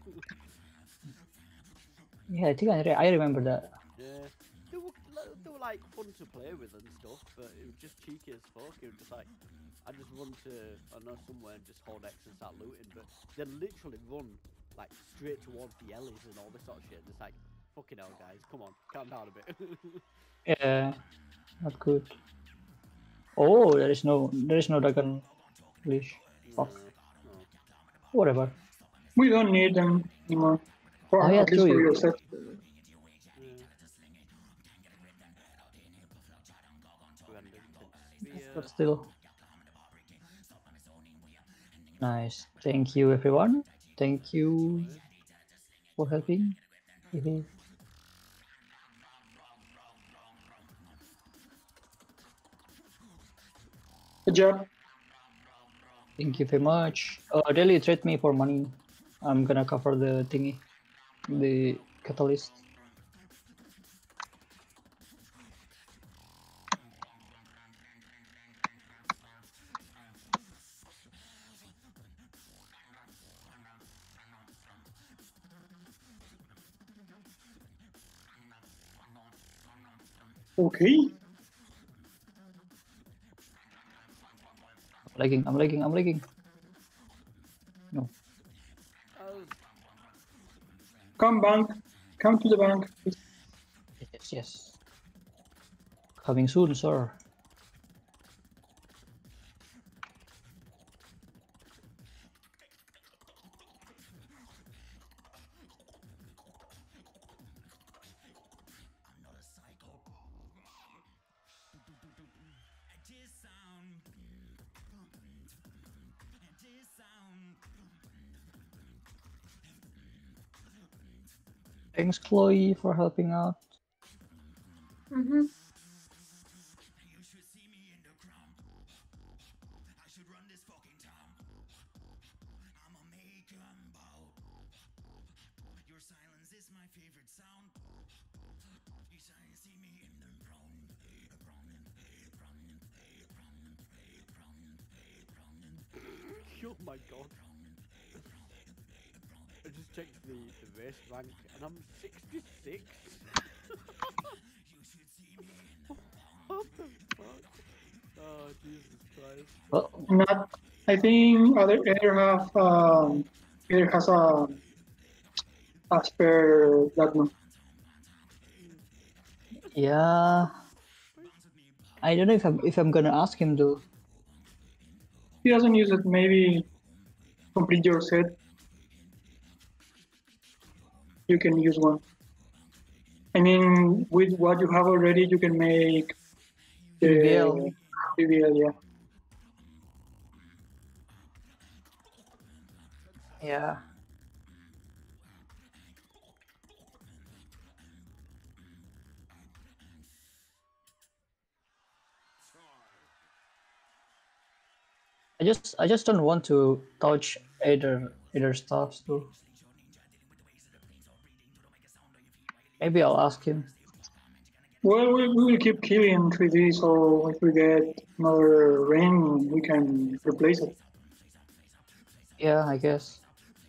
Yeah, I think I remember that. Yeah. They were like fun to play with and stuff, but it was just cheeky as fuck. It was just like, I just run to, I don't know, somewhere and just hold X and start looting, but they literally run like straight towards the Ellies and all this sort of shit. And it's like, fucking hell guys, come on, calm down a bit. Yeah, not good. Oh, there is no dragon leash. Fuck. No. Whatever. We don't need them anymore. Oh Or yeah, at least true. for your set. Yeah. Random spear. But still. Nice. Thank you, everyone. Thank you for helping. Mhm. Good job. Thank you very much. Really trade me for money. I'm gonna cover the thingy, the catalyst. Okay. I'm lagging. No. Oh, Come bank. Come to the bank. Yes. Coming soon, sir. Thanks, Chloe, for helping out. Mm-hmm. oh my god. I just checked the race rank and I'm 66. What the fuck? Oh Jesus Christ. Well, Not. I think either has a as per that one. yeah. I don't know if I'm gonna ask him to. He doesn't use it. Maybe complete your set. You can use one. I mean, with what you have already, you can make the BBL. BBL, yeah. Yeah. I just don't want to touch either stuffs too. Maybe I'll ask him. Well, we will keep killing 3D, so if we get another ring, we can replace it. Yeah, I guess.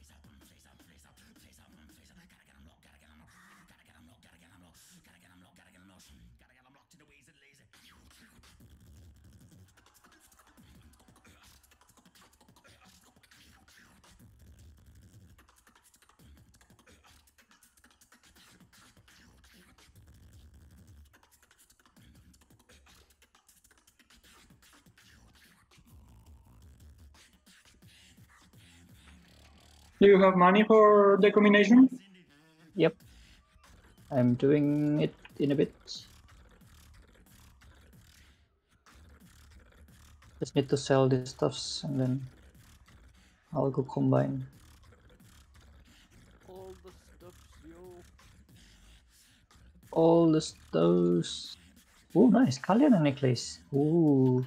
Do you have money for the combination? Yep. I'm doing it in a bit. Just need to sell these stuffs and then I'll go combine. All the stuffs, yo. All the stuffs. Oh, nice. Kalyana necklace. Ooh.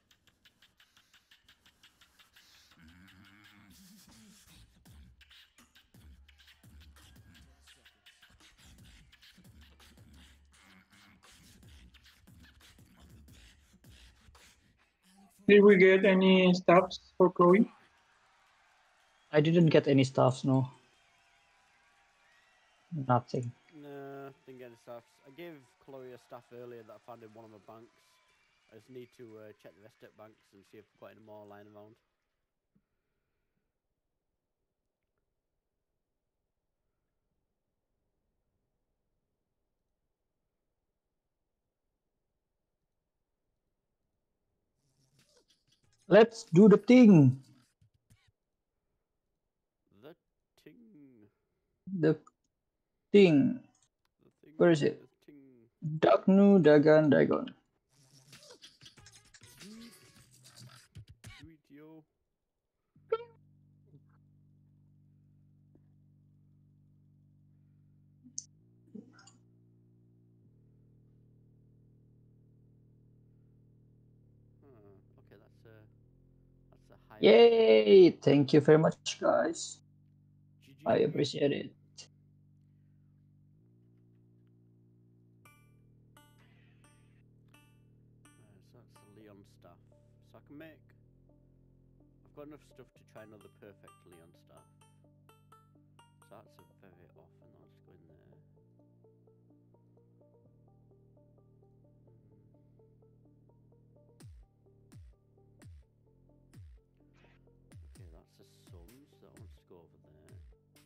Did we get any stuffs for Chloe? I didn't get any stuffs, no. Nothing. Nah, didn't get any stuffs. I gave Chloe a staff earlier that I found in one of my banks. I just need to check the rest of the banks and see if I've got any more lying around. Let's do the thing. The ting. The thing. The thing. Where is it? The ting. Dagnu Dagan Dagon. Do it, yo. Okay, that's a high. Yay! Thank you very much, guys. GG. I appreciate it. So that's the Leon stuff. So I can make. I've got enough stuff to try another perfect Leon stuff. So that's a very off, and I'll just go in there. Okay, that's a sun, so that wants to go over there.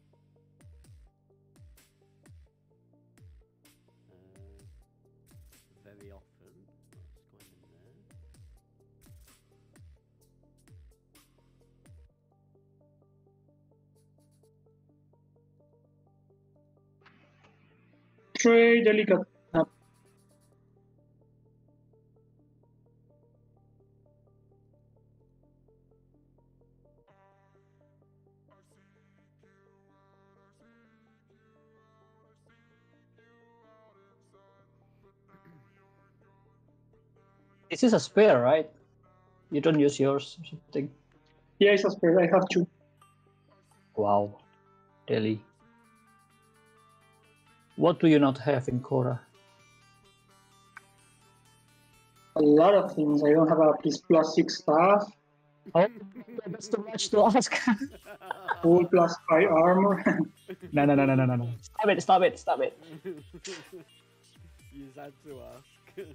Very often, that's going in there. Trey delicate. This is a spare, right? You don't use yours or something. Yeah, it's a spare. I have two. Wow. Delhi. What do you not have in Korra? A lot of things. I don't have a +6 staff, Oh, that's too much to ask. full +5 armor. No. Stop it. You just had to ask.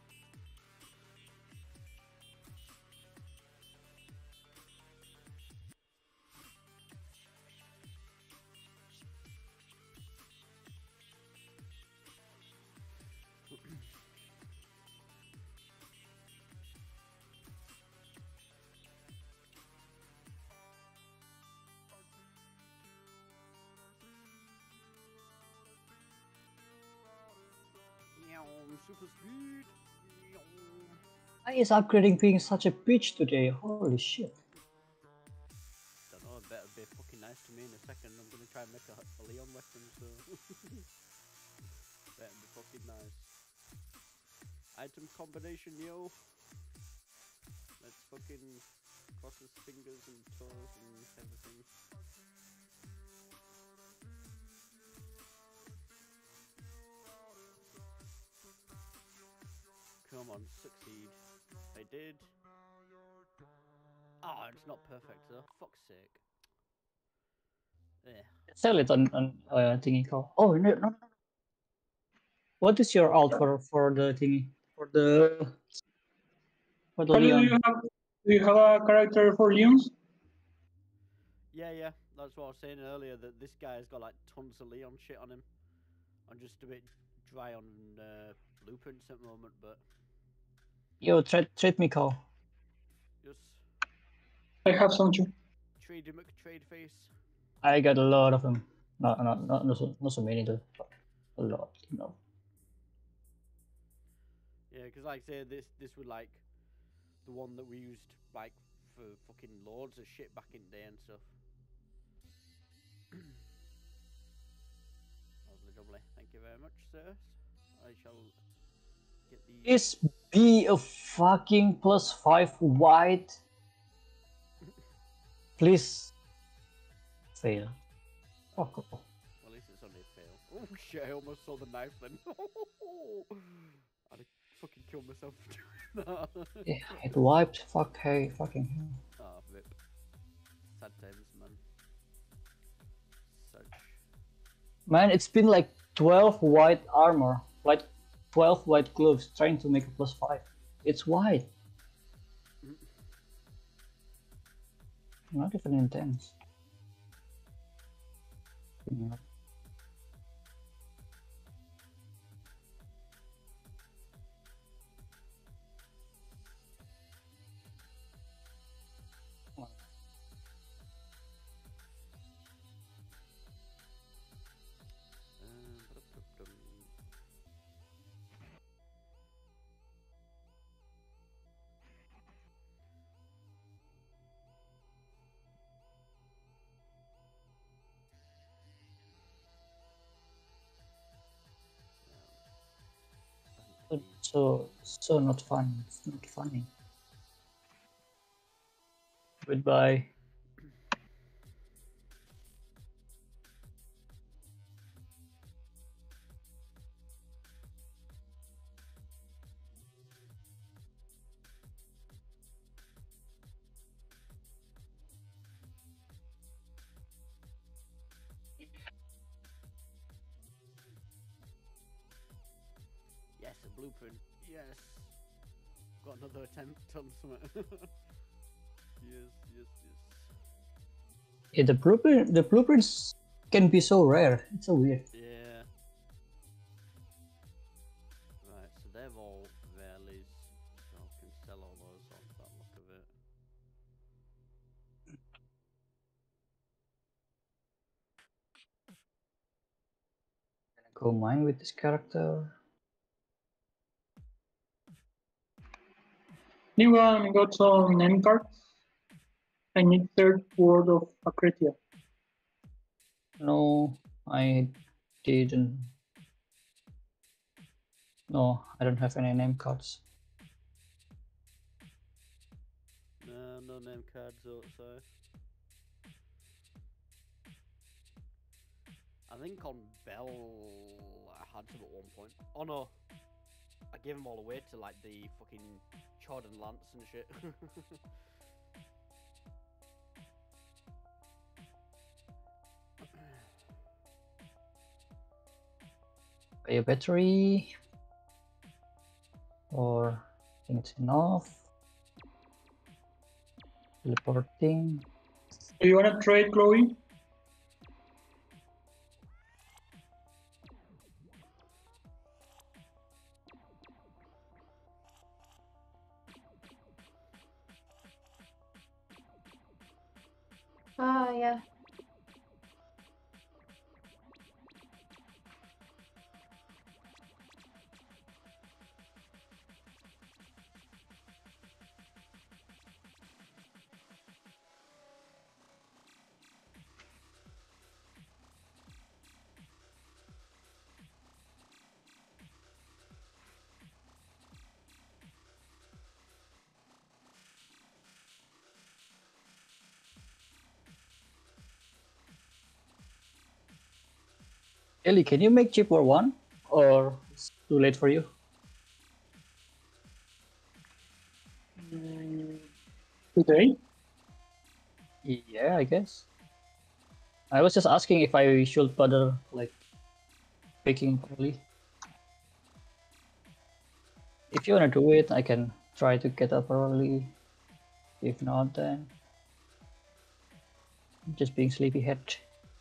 Super speed. Why is upgrading being such a bitch today? Holy shit. Don't know, it better be fucking nice to me in a second. I'm gonna try and make a Leon weapon, so better be fucking nice. Item combination, yo. Let's fucking cross his fingers and toes and everything. Come on, succeed. I did. Oh, it's not perfect though. Fuck's sake. Yeah. Sell it on thingy call. Oh no. What is your alt for the thingy? For the Probably Leon? do you have a character for Leons? Yeah. That's what I was saying earlier, that this guy's got like tons of Leon shit on him. I'm just a bit dry on blueprints at the moment, but Yo, trade me call. just I have some too. trade him, trade face. I got a lot of them. Not so many though. But a lot, you know. Yeah, because like I say, this was like the one that we used like for fucking loads of shit back in the day and stuff. Lovely. Thank you very much, sir. I shall get the. Is be a fucking +5 white? Please fail. Fuck off. Well, at least it's only a fail. Oh shit! I almost saw the knife then. I'd fucking killed myself for doing that. Yeah, it wiped. Fucking hell. Ah, rip. Sad times, man. Such. Man, it's been like 12 white armor, like 12 white gloves, trying to make a +5. It's white. Not even intense. Yeah. So not fun. It's not funny. Goodbye. Yes, a blueprint. Yes. Got another attempt on something. Yes. Yeah, the blueprints can be so rare. It's so weird. Yeah. Right, so they've all valleys. So I can sell all those off that look of it. Go mine with this character. Anyone got some name cards? I need third word of Akritia. No, I didn't. No, I don't have any name cards. No name cards outside. I think on Bell I had some at one point. Oh no, I gave them all away to like the fucking Jordan Lance and shit. Buy a battery. Or I think it's enough. Teleporting. Do you wanna trade, Chloe? Yeah. Ellie, can you make Chip War 1? Or it's too late for you? Today? Yeah, I guess. I was just asking if I should bother like picking early. If you wanna do it, I can try to get up early. If not, then I'm just being sleepyhead.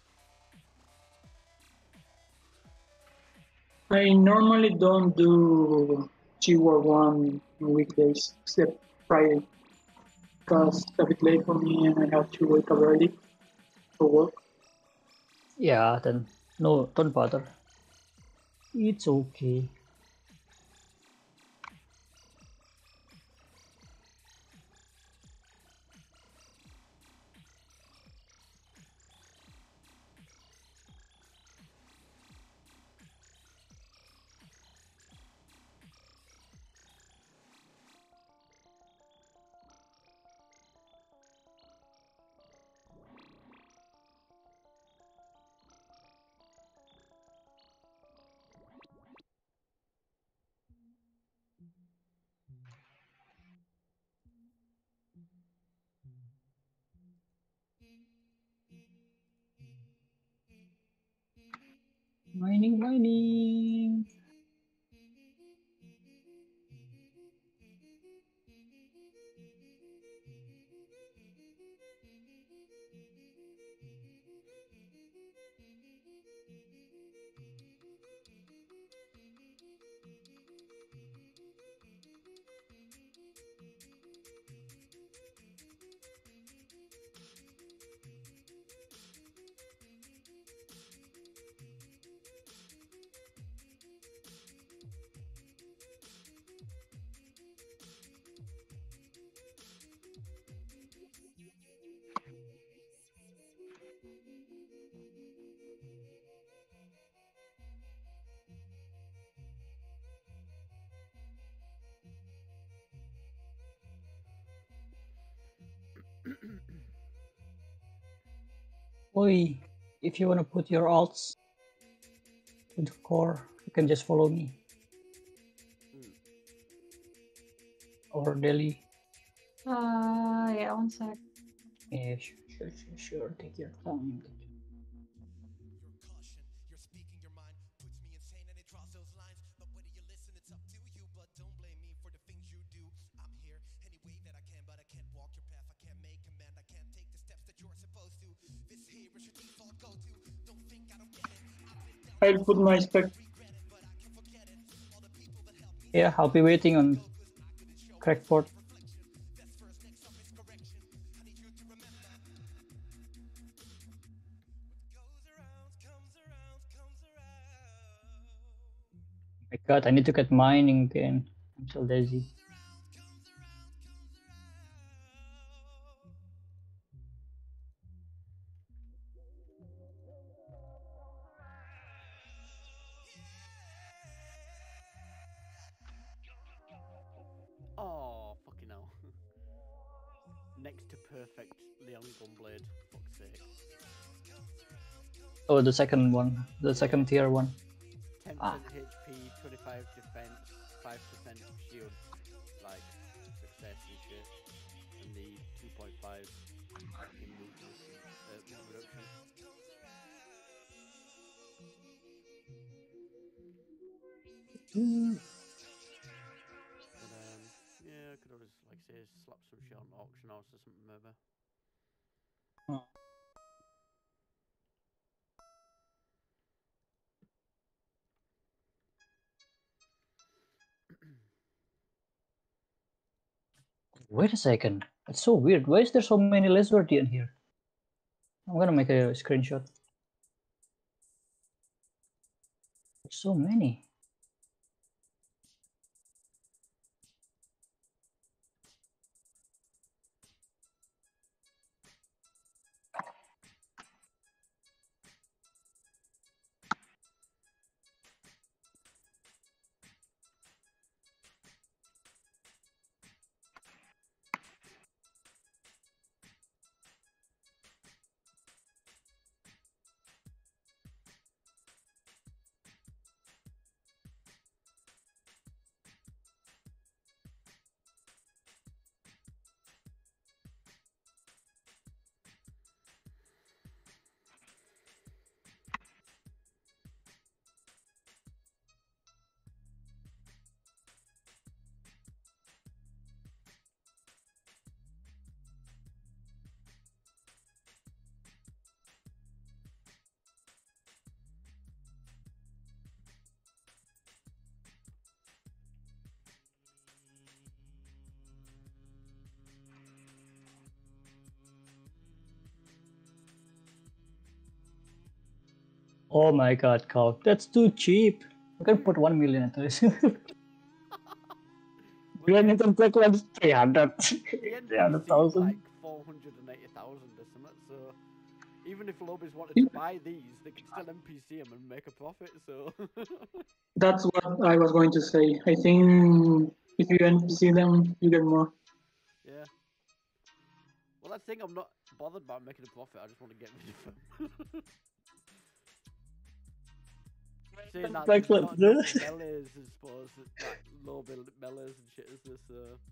I normally don't do G-War 1 on weekdays, except Friday. Because it's a bit late for me and I have to wake up early for work. Yeah, then no, don't bother. It's okay. Mining. Oi, if you wanna put your alts into core, you can just follow me. Or Delhi. Yeah, one sec. Yeah, sure. Take your time. I'll put my spec. Yeah, I'll be waiting on Crackport. My god, I need to get mining again. I'm so lazy. Oh, fucking hell. Next to perfect Leon Gunblade, fuck's sake. Oh, the second one. The second tier one. 10% HP, 25 defense, 5% shield, like, success and shit. And the 2.5 in movement reduction. But, yeah, I could always, like, say, slap some shit on auction house or something, maybe. Oh. Wait a second. It's so weird. Why is there so many Lizardian here? I'm gonna make a screenshot. There's so many. Oh my god, Cow. That's too cheap. You can put 1 million into this. Granite Black One's 300. The NPC 300,000. like 480,000 or something, so even if Lobbies wanted to buy these, they could still NPC them and make a profit, so... That's what I was going to say. I think if you NPC them, you get more. Yeah. Well, that's the thing, I'm not bothered about making a profit, I just want to get rid of them. Saying that, Black there's One. not enough melees, I suppose, like low melees and shit is this,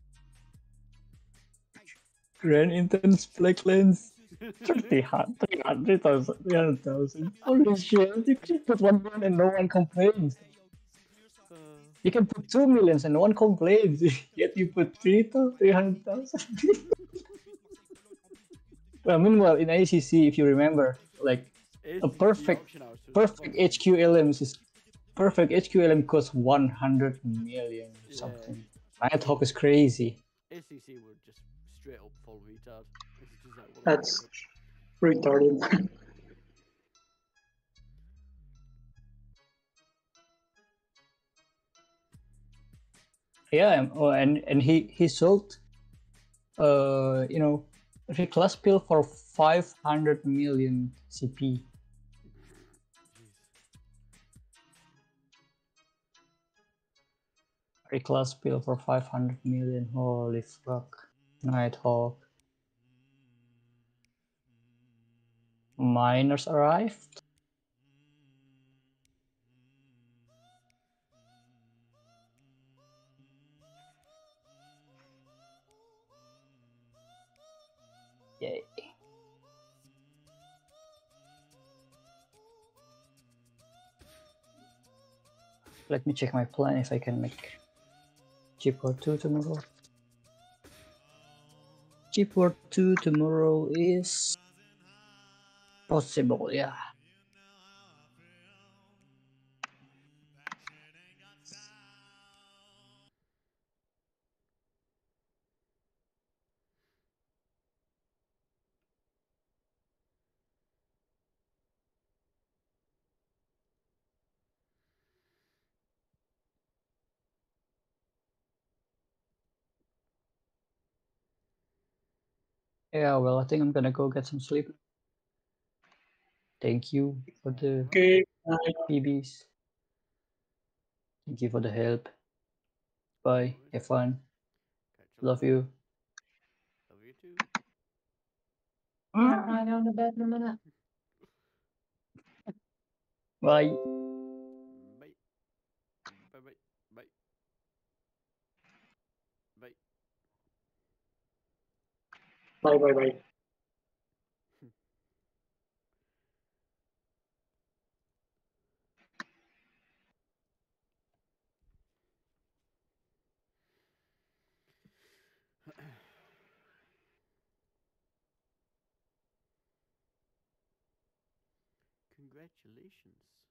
Grand Intense Black Lens. 300,000. 300,000. Holy shit. You can put 1 million and no one complains. You can put 2 millions and no one complains. Yet you put 300,000. Well, meanwhile, in ACC, if you remember, like a perfect HQLM is perfect HQLM costs 100 million or something. Nighthawk is crazy. ACC would just straight up full retard. It's just like, That's retarded. Yeah, and he sold you know, reclass pill for 500 million CP. Reclass pill for 500 million. Holy fuck. Nighthawk. Miners arrived. Yay. Let me check my plan if I can make Chip War 2 tomorrow. Chip War 2 tomorrow is possible, yeah. Yeah, well, I think I'm gonna go get some sleep. Thank you for the Okay. PBs. Thank you for the help. Bye. Have fun. Love you. Love you too. Yeah, I'm going to bed in a minute. Bye. Bye. Bye. Bye. Bye. Bye. Bye, bye, bye. Congratulations.